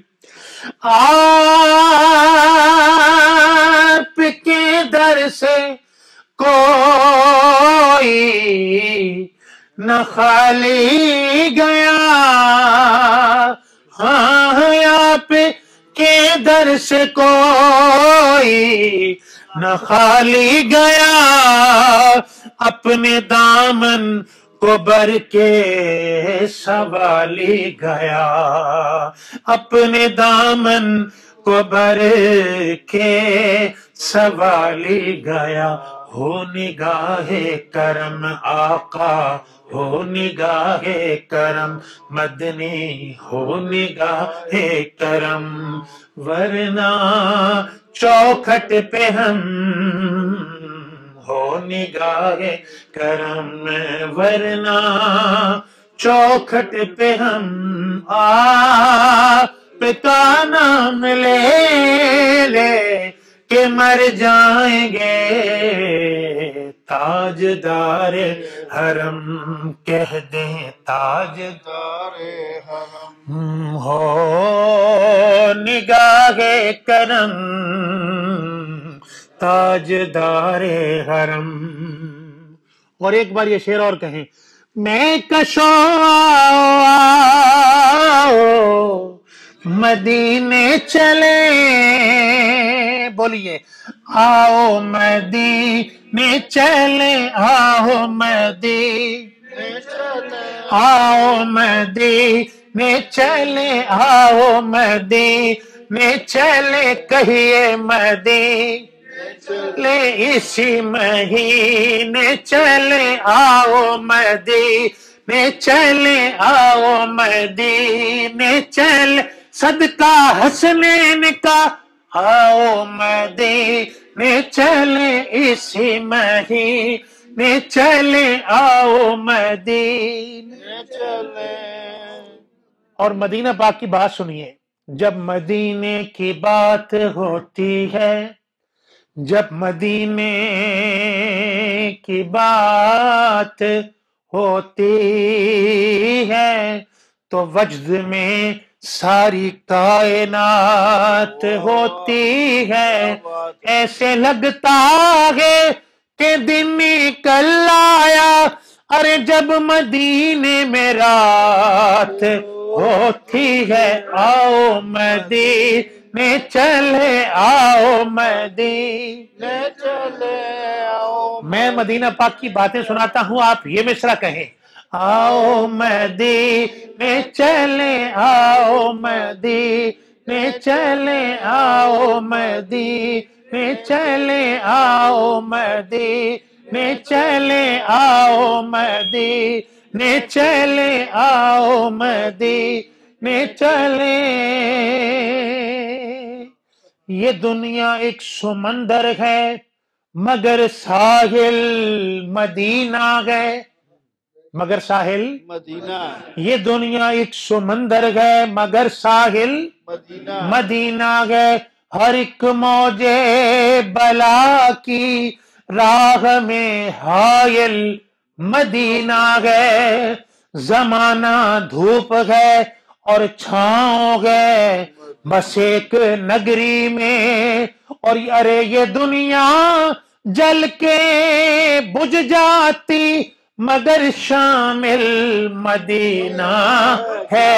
آپ کے در سے کوئی نہ خالی گیا، ہاں آپ کے در سے کوئی نہ خالی گیا، اپنے دامن کو بر کے سنبھالی گیا، اپنے دامن کو بر کے سنبھالی گیا، ہو نگاہ کرم آقا، ہو نگاہ کرم مدنی، ہو نگاہ کرم، ورنہ چوکھٹ پہ ہم ہو نگاہ کرم، ورنہ چوکھٹ پہ ہم آپ کا نام لے لے کہ مر جائیں گے، تاجدار حرم کہہ دیں، تاجدار حرم ہو نگاہ کرم، تاجدار حرم۔ اور ایک بار یہ شعر اور کہیں، میں کشو آؤ مدینے چلے، بولیے آؤ مدینے چلے، آؤ مدینے آؤ مدینے چلے، آؤ مدینے چلے، کہیے مدینے لے اسی مہینے چلے، آؤ مدینے چلے، آؤ مدینے چلے، صدقہ حسنین کا آؤ مدینے چلے، اسی مہینے چلے، آؤ مدینے چلے۔ اور مدینہ پاک کی بات سنیے، جب مدینے کی بات ہوتی ہے، جب مدینے کی بات ہوتی ہے تو وجد میں ساری کائنات ہوتی ہے، ایسے لگتا ہے کہ دن نکل آیا، ارے جب مدینے میں رات ہوتی ہے، آؤ مدینے چلے، آؤ مدینے چلے آؤ میں مدینہ پاک کی باتیں سناتا ہوں، آپ یہ مصرع کہیں، آؤ مدینے چلے، آؤ مدینے چلے، آؤ مدینے چلے، آؤ مدینے چلے، آؤ مدینے چلے، آؤ مدینے چلے۔ یہ دنیا ایک سمندر ہے مگر ساحل مدینہ ہے، مگر ساحل مدینہ یہ دنیا ایک سمندر ہے مگر ساحل مدینہ مدینہ ہے، ہر ایک موجے بلا کی راہ میں حائل مدینہ ہے، زمانہ دھوپ ہے اور چھاؤں ہے بس ایک نگری میں، اور ارے یہ دنیا جل کے بجھ جاتی مگر شامل مدینہ ہے،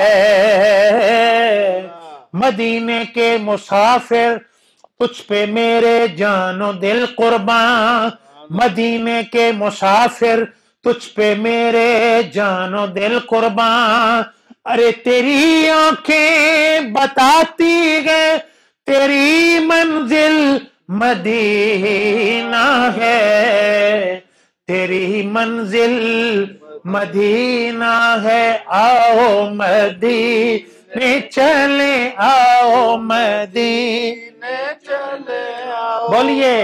مدینے کے مسافر تجھ پہ میرے جان و دل قرباں، مدینے کے مسافر تجھ پہ میرے جان و دل قرباں، ارے تیری آنکھیں بتاتی ہے تیری منزل مدینہ ہے، تیری منزل مدینہ ہے، آؤ مدینے چلے، آؤ مدینے چلے آؤ بولیے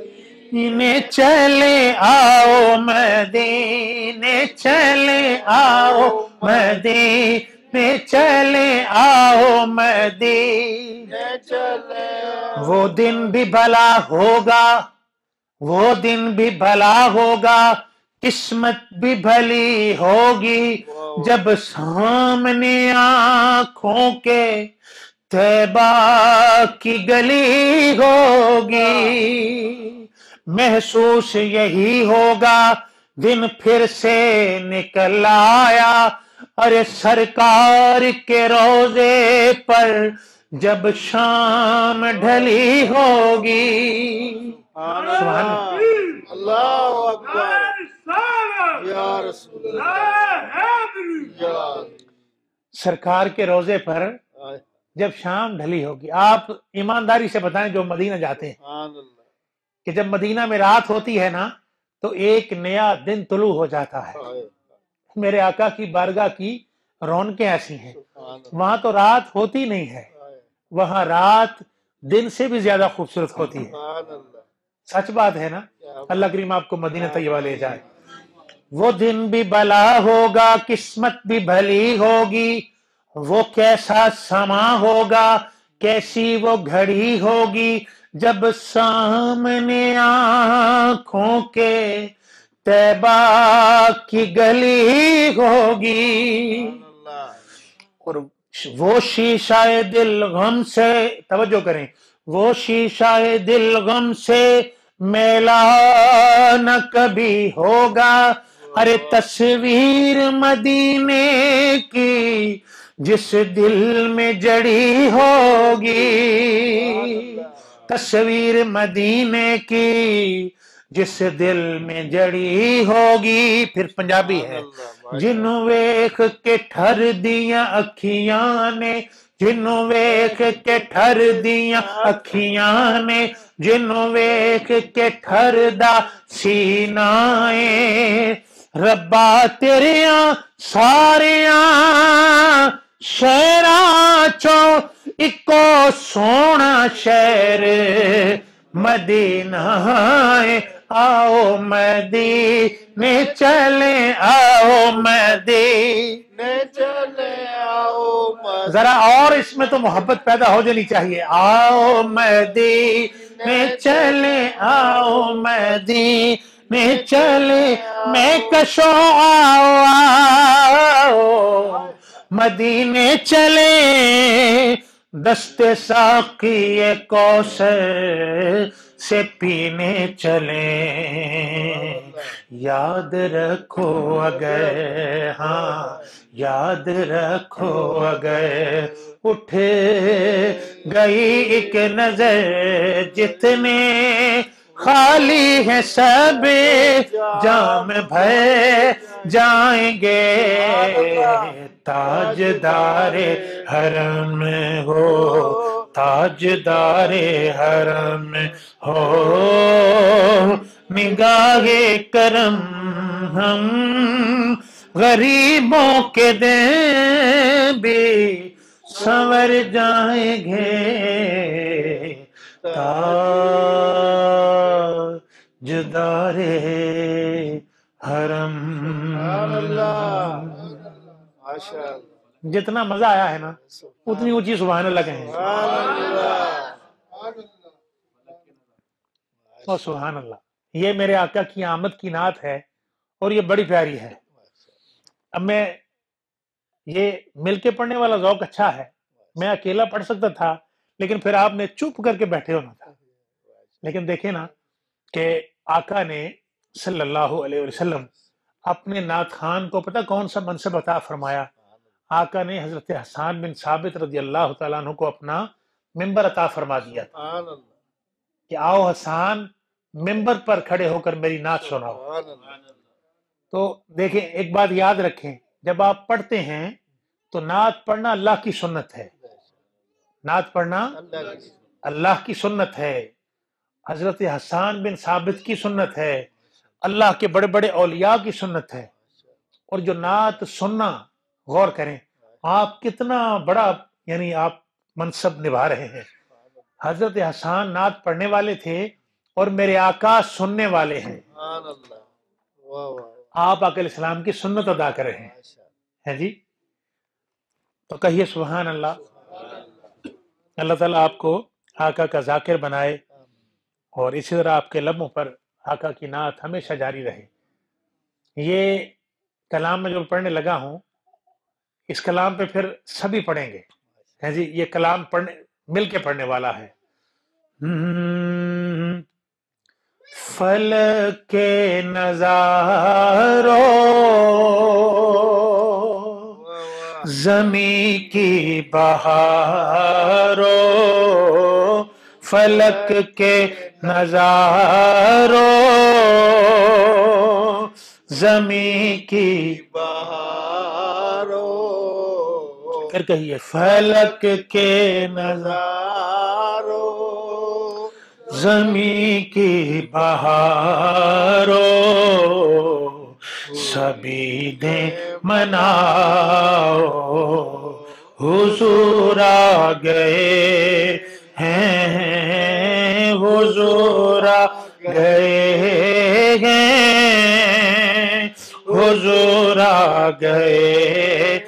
چلے، آؤ مدینے چلے، آؤ مدینے چلے، آؤ مدینے چلے وہ دن بھی بھلا ہوگا، وہ دن بھی بھلا ہوگا، قسمت بھی بھلی ہوگی، جب سامنے آنکھوں کے طیبہ کی گلی ہوگی، محسوس یہی ہوگا دن پھر سے نکل آیا، ارے سرکار کے روضے پر جب شام ڈھلی ہوگی، سبحان اللہ۔ اللہ اکبر یا رسول اللہ یا سرکار کے روضے پر جب شام ڈھلی ہوگی، آپ ایمانداری سے بتائیں جو مدینہ جاتے ہیں سبحان اللہ کہ جب مدینہ میں رات ہوتی ہے نا تو ایک نیا دن طلوع ہو جاتا ہے، میرے آقا کی بارگاہ کی رونقیں ایسی ہیں، وہاں تو رات ہوتی نہیں ہے، وہاں رات دن سے بھی زیادہ خوبصورت ہوتی ہے، سچ بات ہے نا، اللہ کریم آپ کو مدینہ طیبہ لے جائے۔ وہ دن بھی بھلا ہوگا، قسمت بھی بھلی ہوگی، وہ کیسا سما ہوگا، کیسی وہ گھڑی ہوگی، جب سامنے آنکھوں کے طیبہ کی گلی ہوگی، اور وہ شیشہ دل غم سے، توجہ کریں، وہ شیشہ دل غم سے میلا نہ کبھی ہوگا، ارے تصویر مدینے کی جس دل میں جڑی ہوگی، تصویر مدینے کی جس دل میں جڑی ہوگی. پھر پنجابی ہے. جنوں ویکھ کے ٹھر دیاں اکھیاں نے، جنوں ویکھ کے ٹھر دیاں اکھیاں نے، جنوں ویکھ کے ٹھر دا سینہ اے، ربا تیریاں ساریاں شہراں چوں اکو سونا شہر مدینہ ہے. آؤ مدینے چلیں، آؤ مدینے چلے آؤ ذرا اور اس میں تو محبت پیدا ہو جانی چاہیے. آؤ مدینے چلیں، آؤ مدینے چلیں، میں کشوں آؤ آؤ مدینے چلیں، دست ساقی کوثر سے پینے چلیں. یاد رکھو اگر، ہاں یاد رکھو اگر اٹھ گئی ایک نظر، جتنے خالی ہیں سب جام بھر جائیں گے. تاجدار حرم ہو، تاجدار حرم ہو، نگاہ کرم ہم غریبوں کے دیں بھی سنور جائیں گے. تاجدار حرم. جتنا مزہ آیا ہے نا اتنی اونچی سبحان اللہ کہیں. اور سبحان اللہ، یہ میرے آقا کی آمد کی نعت ہے اور یہ بڑی پیاری ہے. اب میں یہ مل کے پڑھنے والا ذوق اچھا ہے، میں اکیلا پڑھ سکتا تھا لیکن پھر آپ نے چپ کر کے بیٹھے ہونا تھا. لیکن دیکھیں نا کہ آقا نے صلی اللہ علیہ وسلم اپنے نعت خان کو پتہ کون سا منصب عطا فرمایا. آقا نے حضرت حسان بن ثابت رضی اللہ تعالیٰ عنہ کو اپنا ممبر عطا فرما دیا تھا کہ آؤ حسان ممبر پر کھڑے ہو کر میری نعت سناؤ. تو دیکھیں ایک بات یاد رکھیں، جب آپ پڑھتے ہیں تو نعت پڑھنا اللہ کی سنت ہے، نعت پڑھنا اللہ کی سنت ہے، حضرت حسان بن ثابت کی سنت ہے، اللہ کے بڑے بڑے اولیاء کی سنت ہے. اور جو نعت سننا، غور کریں آپ کتنا بڑا یعنی آپ منصب نبھا رہے ہیں. حضرت حسان نعت پڑھنے والے تھے اور میرے آقا سننے والے ہیں. آپ آقا علیہ السلام کی سنت ادا کر رہے ہیں جی. تو کہیے سبحان اللہ. اللہ تعالیٰ آپ کو آقا کا ذاکر بنائے اور اسی طرح آپ کے لبوں پر آقا کی نعت ہمیشہ جاری رہے. یہ کلام میں جو پڑھنے لگا ہوں اس کلام پہ پھر سبھی پڑھیں گے جی. یہ کلام پڑھنے مل کے پڑھنے والا ہے. فلک کے نظاروں زمیں کی بہاروں، فلک کے نظاروں زمیں کی بہاروں، پھر کہیے فلک کے نظاروں زمیں کی بہاروں، سبھی دیں مناؤ حضور آ گئے ہیں، حضور آ گئے ہیں، حضور آ گئے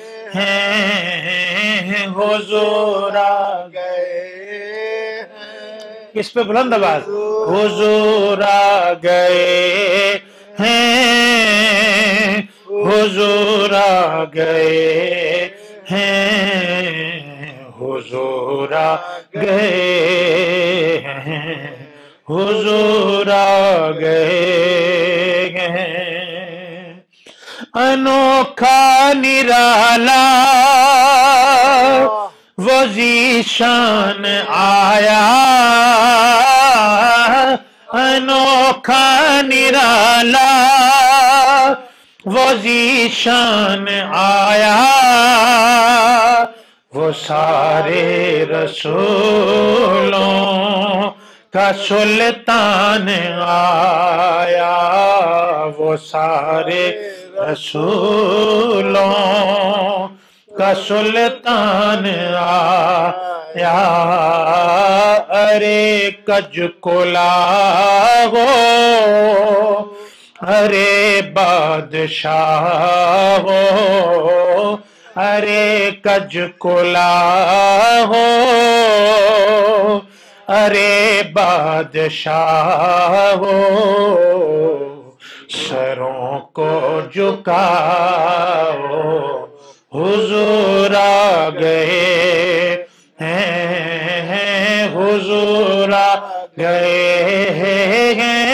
ہیں، حضور آ گئے اس پہ بلند آواز، حضور آ گئے ہیں، حضور آ گئے ہیں، حضور آ گئے ہیں، حضور آ گئے ہیں. انوکھا نرالا وہ ذیشان آیا، انوکھا نرالا وہ ذیشان آیا، وہ سارے رسولوں کا سلطان آیا، وہ سارے رسولوں کا سلطان آیا، ارے کج کلا ہو ارے بادشاہ ہو، ارے کج کلا ہو ارے بادشاہ ہو، سروں کو جھکاؤ حضور آ گئے ہیں، حضور آ گئے ہیں،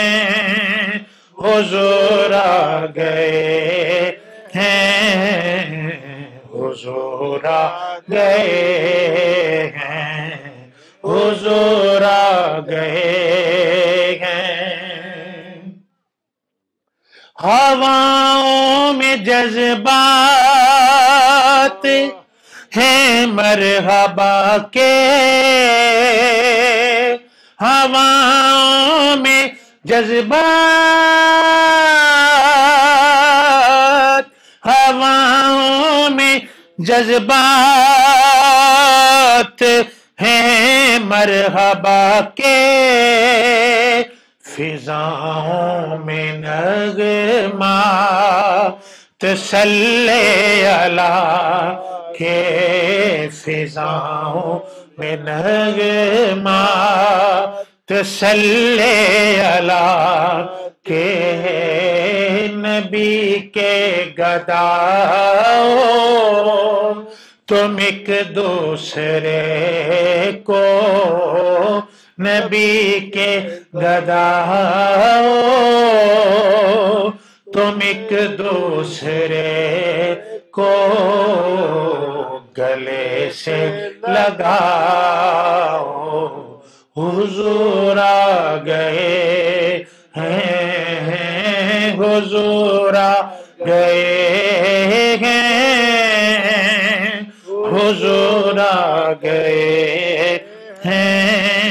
حضور آ گئے ہیں، حضور آ گئے ہیں، حضور آ گئے ہیں۔ ہواؤں میں جذبات ہیں مرحبا کے، ہواؤں میں جذبات، ہواؤں میں جذبات ہیں مرحبا کے، فضاؤں میں نغمات صلی اللہ کے، فضاؤں میں نغمات صلی اللہ کے، نبی کے گداؤں تم ایک دوسرے کو، نبی کے گداؤں تم ایک دوسرے کو گلے سے لگاؤ، حضور آ گئے ہیں، حضور آ گئے ہیں، حضور آ گئے ہیں،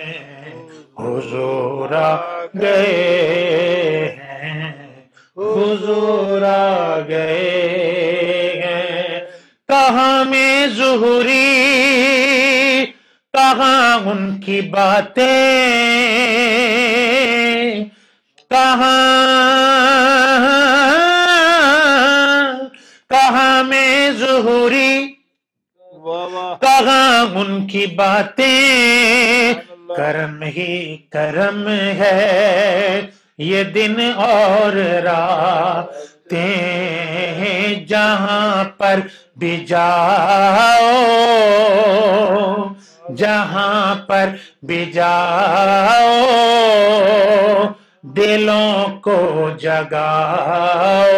حضور آ گئے ہیں، حضور آ گئے ہیں۔ کہاں میں ظہوری، کہاں ان کی باتیں، کہاں میں ظہوری، کہاں ان کی باتیں، کرم ہی کرم ہے یہ دن اور راتیں، جہاں پر بھی جاؤ، جہاں پر بھی جاؤ، دلوں کو جگاؤ،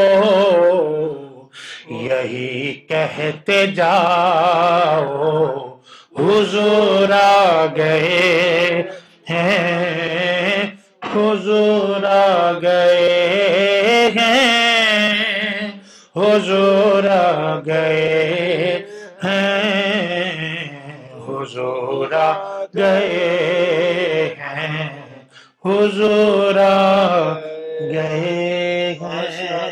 یہی کہتے جاؤ، حضور آ گئے ہیں، حضور آ گئے ہیں، حضور آ گئے ہیں، حضور آ گئے ہیں، حضور آ گئے ہیں۔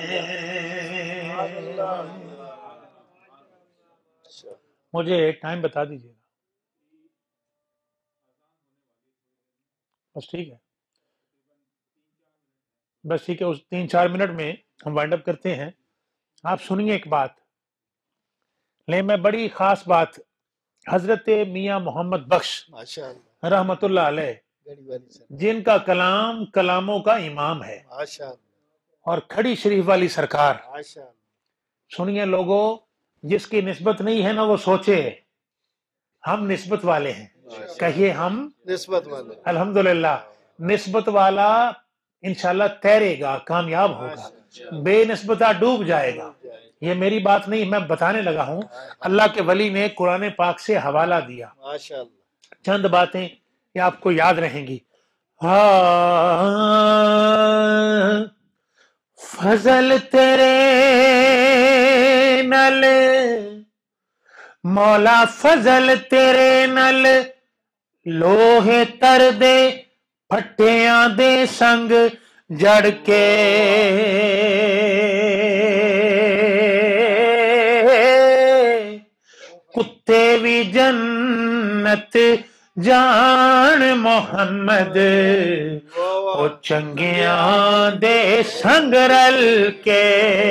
مجھے ٹائم بتا دیجیے گا بس، ٹھیک ہے، بس ٹھیک ہے، اس 3-4 منٹ میں ہم وائنڈ اپ کرتے ہیں۔ آپ سنیے ایک بات، لیکن میں بڑی خاص بات، حضرت میاں محمد بخش رحمت اللہ علیہ، جن کا کلام کلاموں کا امام ہے، اور کھڑی شریف والی سرکار، سنیے لوگوں، جس کی نسبت نہیں ہے نا وہ سوچے ہم نسبت والے ہیں، کہیے ہم نسبت والے، الحمدللہ، نسبت والا انشاءاللہ تیرے گا، کامیاب ہوگا، بے نسبتہ ڈوب جائے گا. یہ میری بات نہیں، میں بتانے لگا ہوں. اللہ کے ولی نے قرآن پاک سے حوالہ دیا. چند باتیں یہ آپ کو یاد رہیں گی. فضل تیرے نل مولا، فضل تیرے نل لوہے تر دے پھٹیاں دے سنگ جڑ کے کتے بھی جنت جان محمد، او چنگیاں دے سنگ رل کے.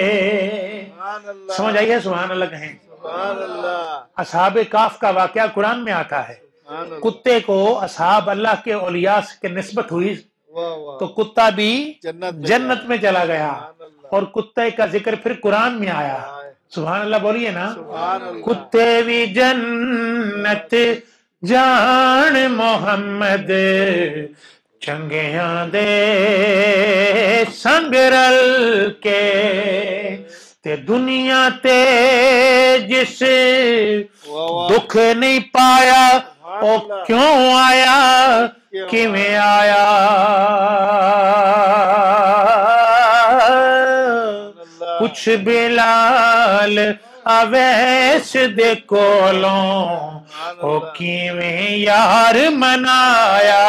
سمجھ آئیے؟ سبحان اللہ کہیں. اصحاب کاف کا واقعہ قرآن میں آتا ہے. کتے کو اصحاب اللہ کے اولیاء کے نسبت ہوئی تو کتا بھی جنت میں چلا گیا، اور کتے کا ذکر پھر قرآن میں آیا. سبحان اللہ بولیے نا. کتے بھی جنت جان محمد، چنگیاں دے سنگ رل کے. تے دنیا تے جس دکھ نہیں پایا او کیوں آیا کیویں آیا. کچھ بلال اویس دے کولوں او کیویں یار منایا.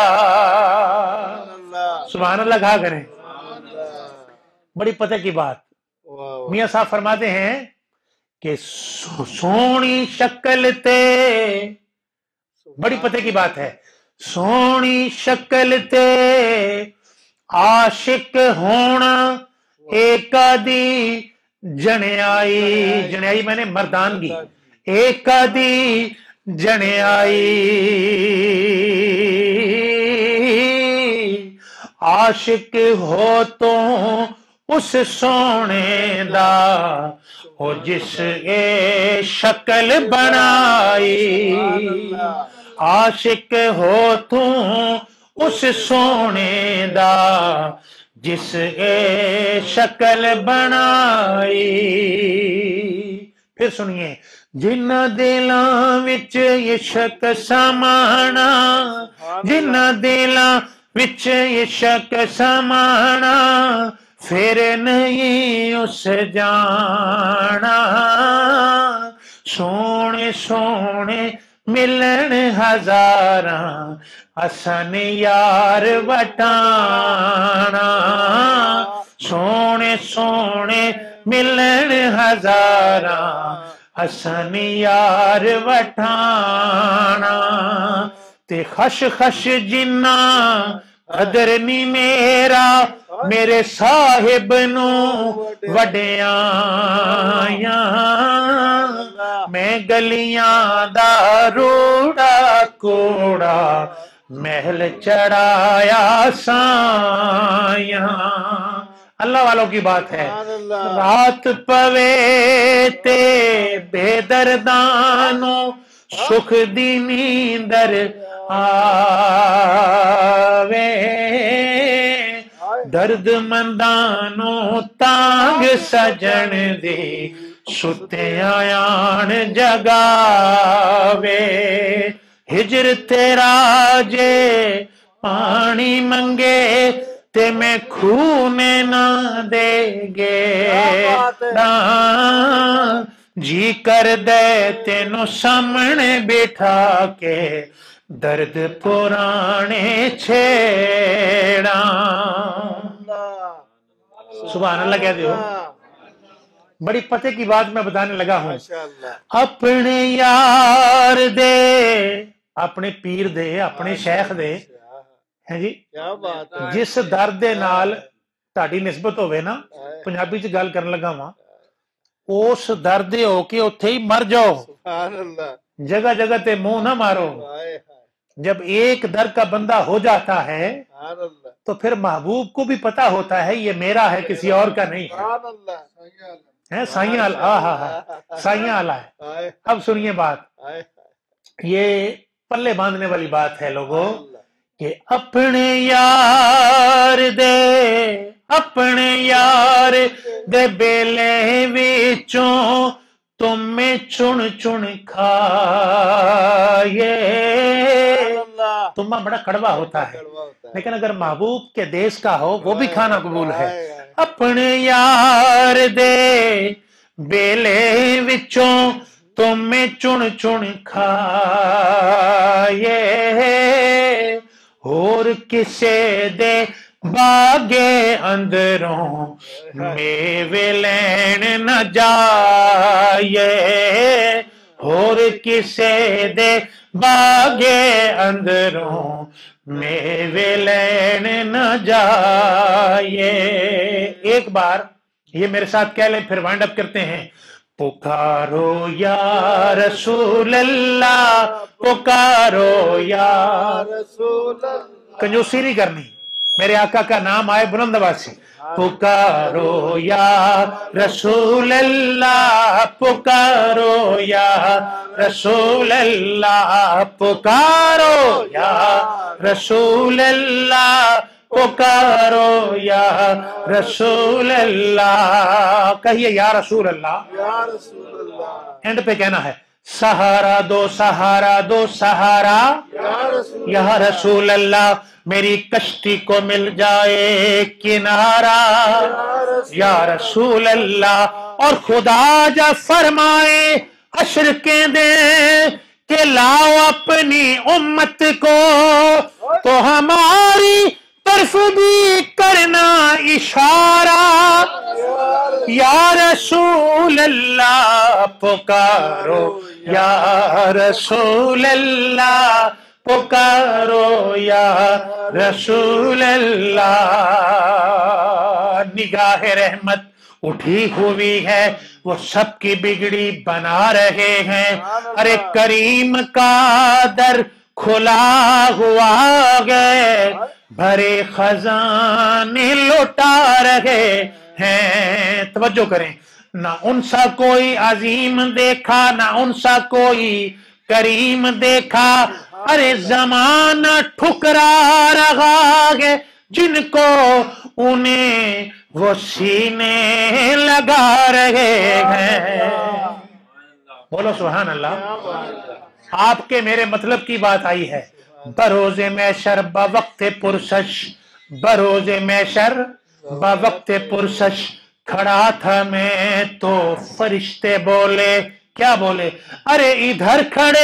سبحان اللہ کہا کریں. بڑی پتہ کی بات. میاں صاحب فرماتے ہیں کہ سونی شکل تے، بڑی پتہ کی بات ہے، سونی شکل تے عاشق ہونا ایک آدھی جنیائی. جنیائی میں نے مردانگی. ایک آدھی جنیائی عاشق ہو تو اس سونے دا ہو جس اے شکل بنائی. عاشق ہو تو اس سونے دا جس اے شکل بنائی. پھر سنیے. جنہ دلاں وچ عشق سمانا، جنہ دلاں وچ عشق سمانا، پھر نہیں اس جانا. سونے سونے ملن ہزاراں اسن یار وٹانا. سونے سونے ملن ہزاراں اسن یار وٹانا. تے خش خش جنہ قدر نہیں میرا میرے صاحب نو وڈیاں. میں گلیاں دا روڑا کوڑا محل چڑھایا سایاں. اللہ والوں کی بات ہے. رات پوے تے بے دردانوں سکھ دی نیندر آوے، درد مندانوں تانگ سجن دی ستیاں آن جگاوے. ہجر تیرا جے پانی منگے تے میں خون نہ دے گے. جی کر دے تینوں سامنے بٹھا کے درد پرانے چھیڑا. سبحان اللہ کہتے ہو. بڑی پتہ کی بات میں بتانے لگا ہوں. اپنے یار دے، اپنے پیر دے، اپنے شیخ دے، ہیں جی، جس درد دے نال تہاڈی نسبت ہوئے نا، پنجابی چ گل کرن لگا ہاں، اس درد ہو کے اتھے ہی مر جاؤ. جگہ جگہ تے منہ نہ مارو. جب ایک در کا بندہ ہو جاتا ہے تو پھر محبوب کو بھی پتا ہوتا ہے یہ میرا ہے، کسی اور کا نہیں ہے. سائیاں سائیاں آلہ ہے. اب سنیے بات، یہ پلے باندھنے والی بات ہے لوگوں، کہ اپنے یار دے، اپنے یار دے بیلے وچوں تمہیں چن چن کھائے. تمہ بڑا کڑوا ہوتا ہے لیکن اگر محبوب کے دیس کا ہو وہ بھی کھانا قبول ہے. اپنے یار دے بیلے وچوں تمہیں چن چن کھائے. اور کسے دے باغے اندروں میوے لین نہ جائے. اور کسے دے باغے اندروں میوے لین نہ جائے. ایک بار یہ میرے ساتھ کہہ لیں پھر وائنڈ اپ کرتے ہیں. پکارو یا رسول اللہ پکارو یا رسول اللہ. کنجوسی نہیں کرنی، میرے آقا کا نام آئے بلند آواز سے. پکارو یا رسول اللہ پکارو یا رسول اللہ پکارو یا رسول اللہ پکارو یا رسول اللہ. کہیے یا رسول اللہ. یا رسول اللہ. اینڈ پہ کہنا ہے سہارا دو سہارا دو سہارا یا رسول یا رسول اللہ میری کشتی کو مل جائے کنارہ یا رسول اللہ. اور خدا جا فرمائے حشر کے دے کہ لاؤ اپنی امت کو تو ہماری طرف بھی کرنا اشارہ. یا رسول اللہ پکارو یا رسول اللہ پکارو یا رسول اللہ. نگاہ رحمت اٹھی ہوئی ہے وہ سب کی بگڑی بنا رہے ہیں. ارے کریم کا در کھلا ہوا گئے بھرے خزانے لوٹا رہے ہیں. توجہ کریں، نہ ان سا کوئی عظیم دیکھا نہ ان سا کوئی کریم دیکھا. ارے زمانہ ٹھکرا رہا ہے جن کو انہیں وہ سینے لگا رہے ہیں. بولو سبحان اللہ. آپ کے میرے مطلب کی بات آئی ہے. بروز محشر بوقت پرسش بروز محشر بوقت پرسش کھڑا تھا میں تو فرشتے بولے کیا بولے؟ ارے ادھر کھڑے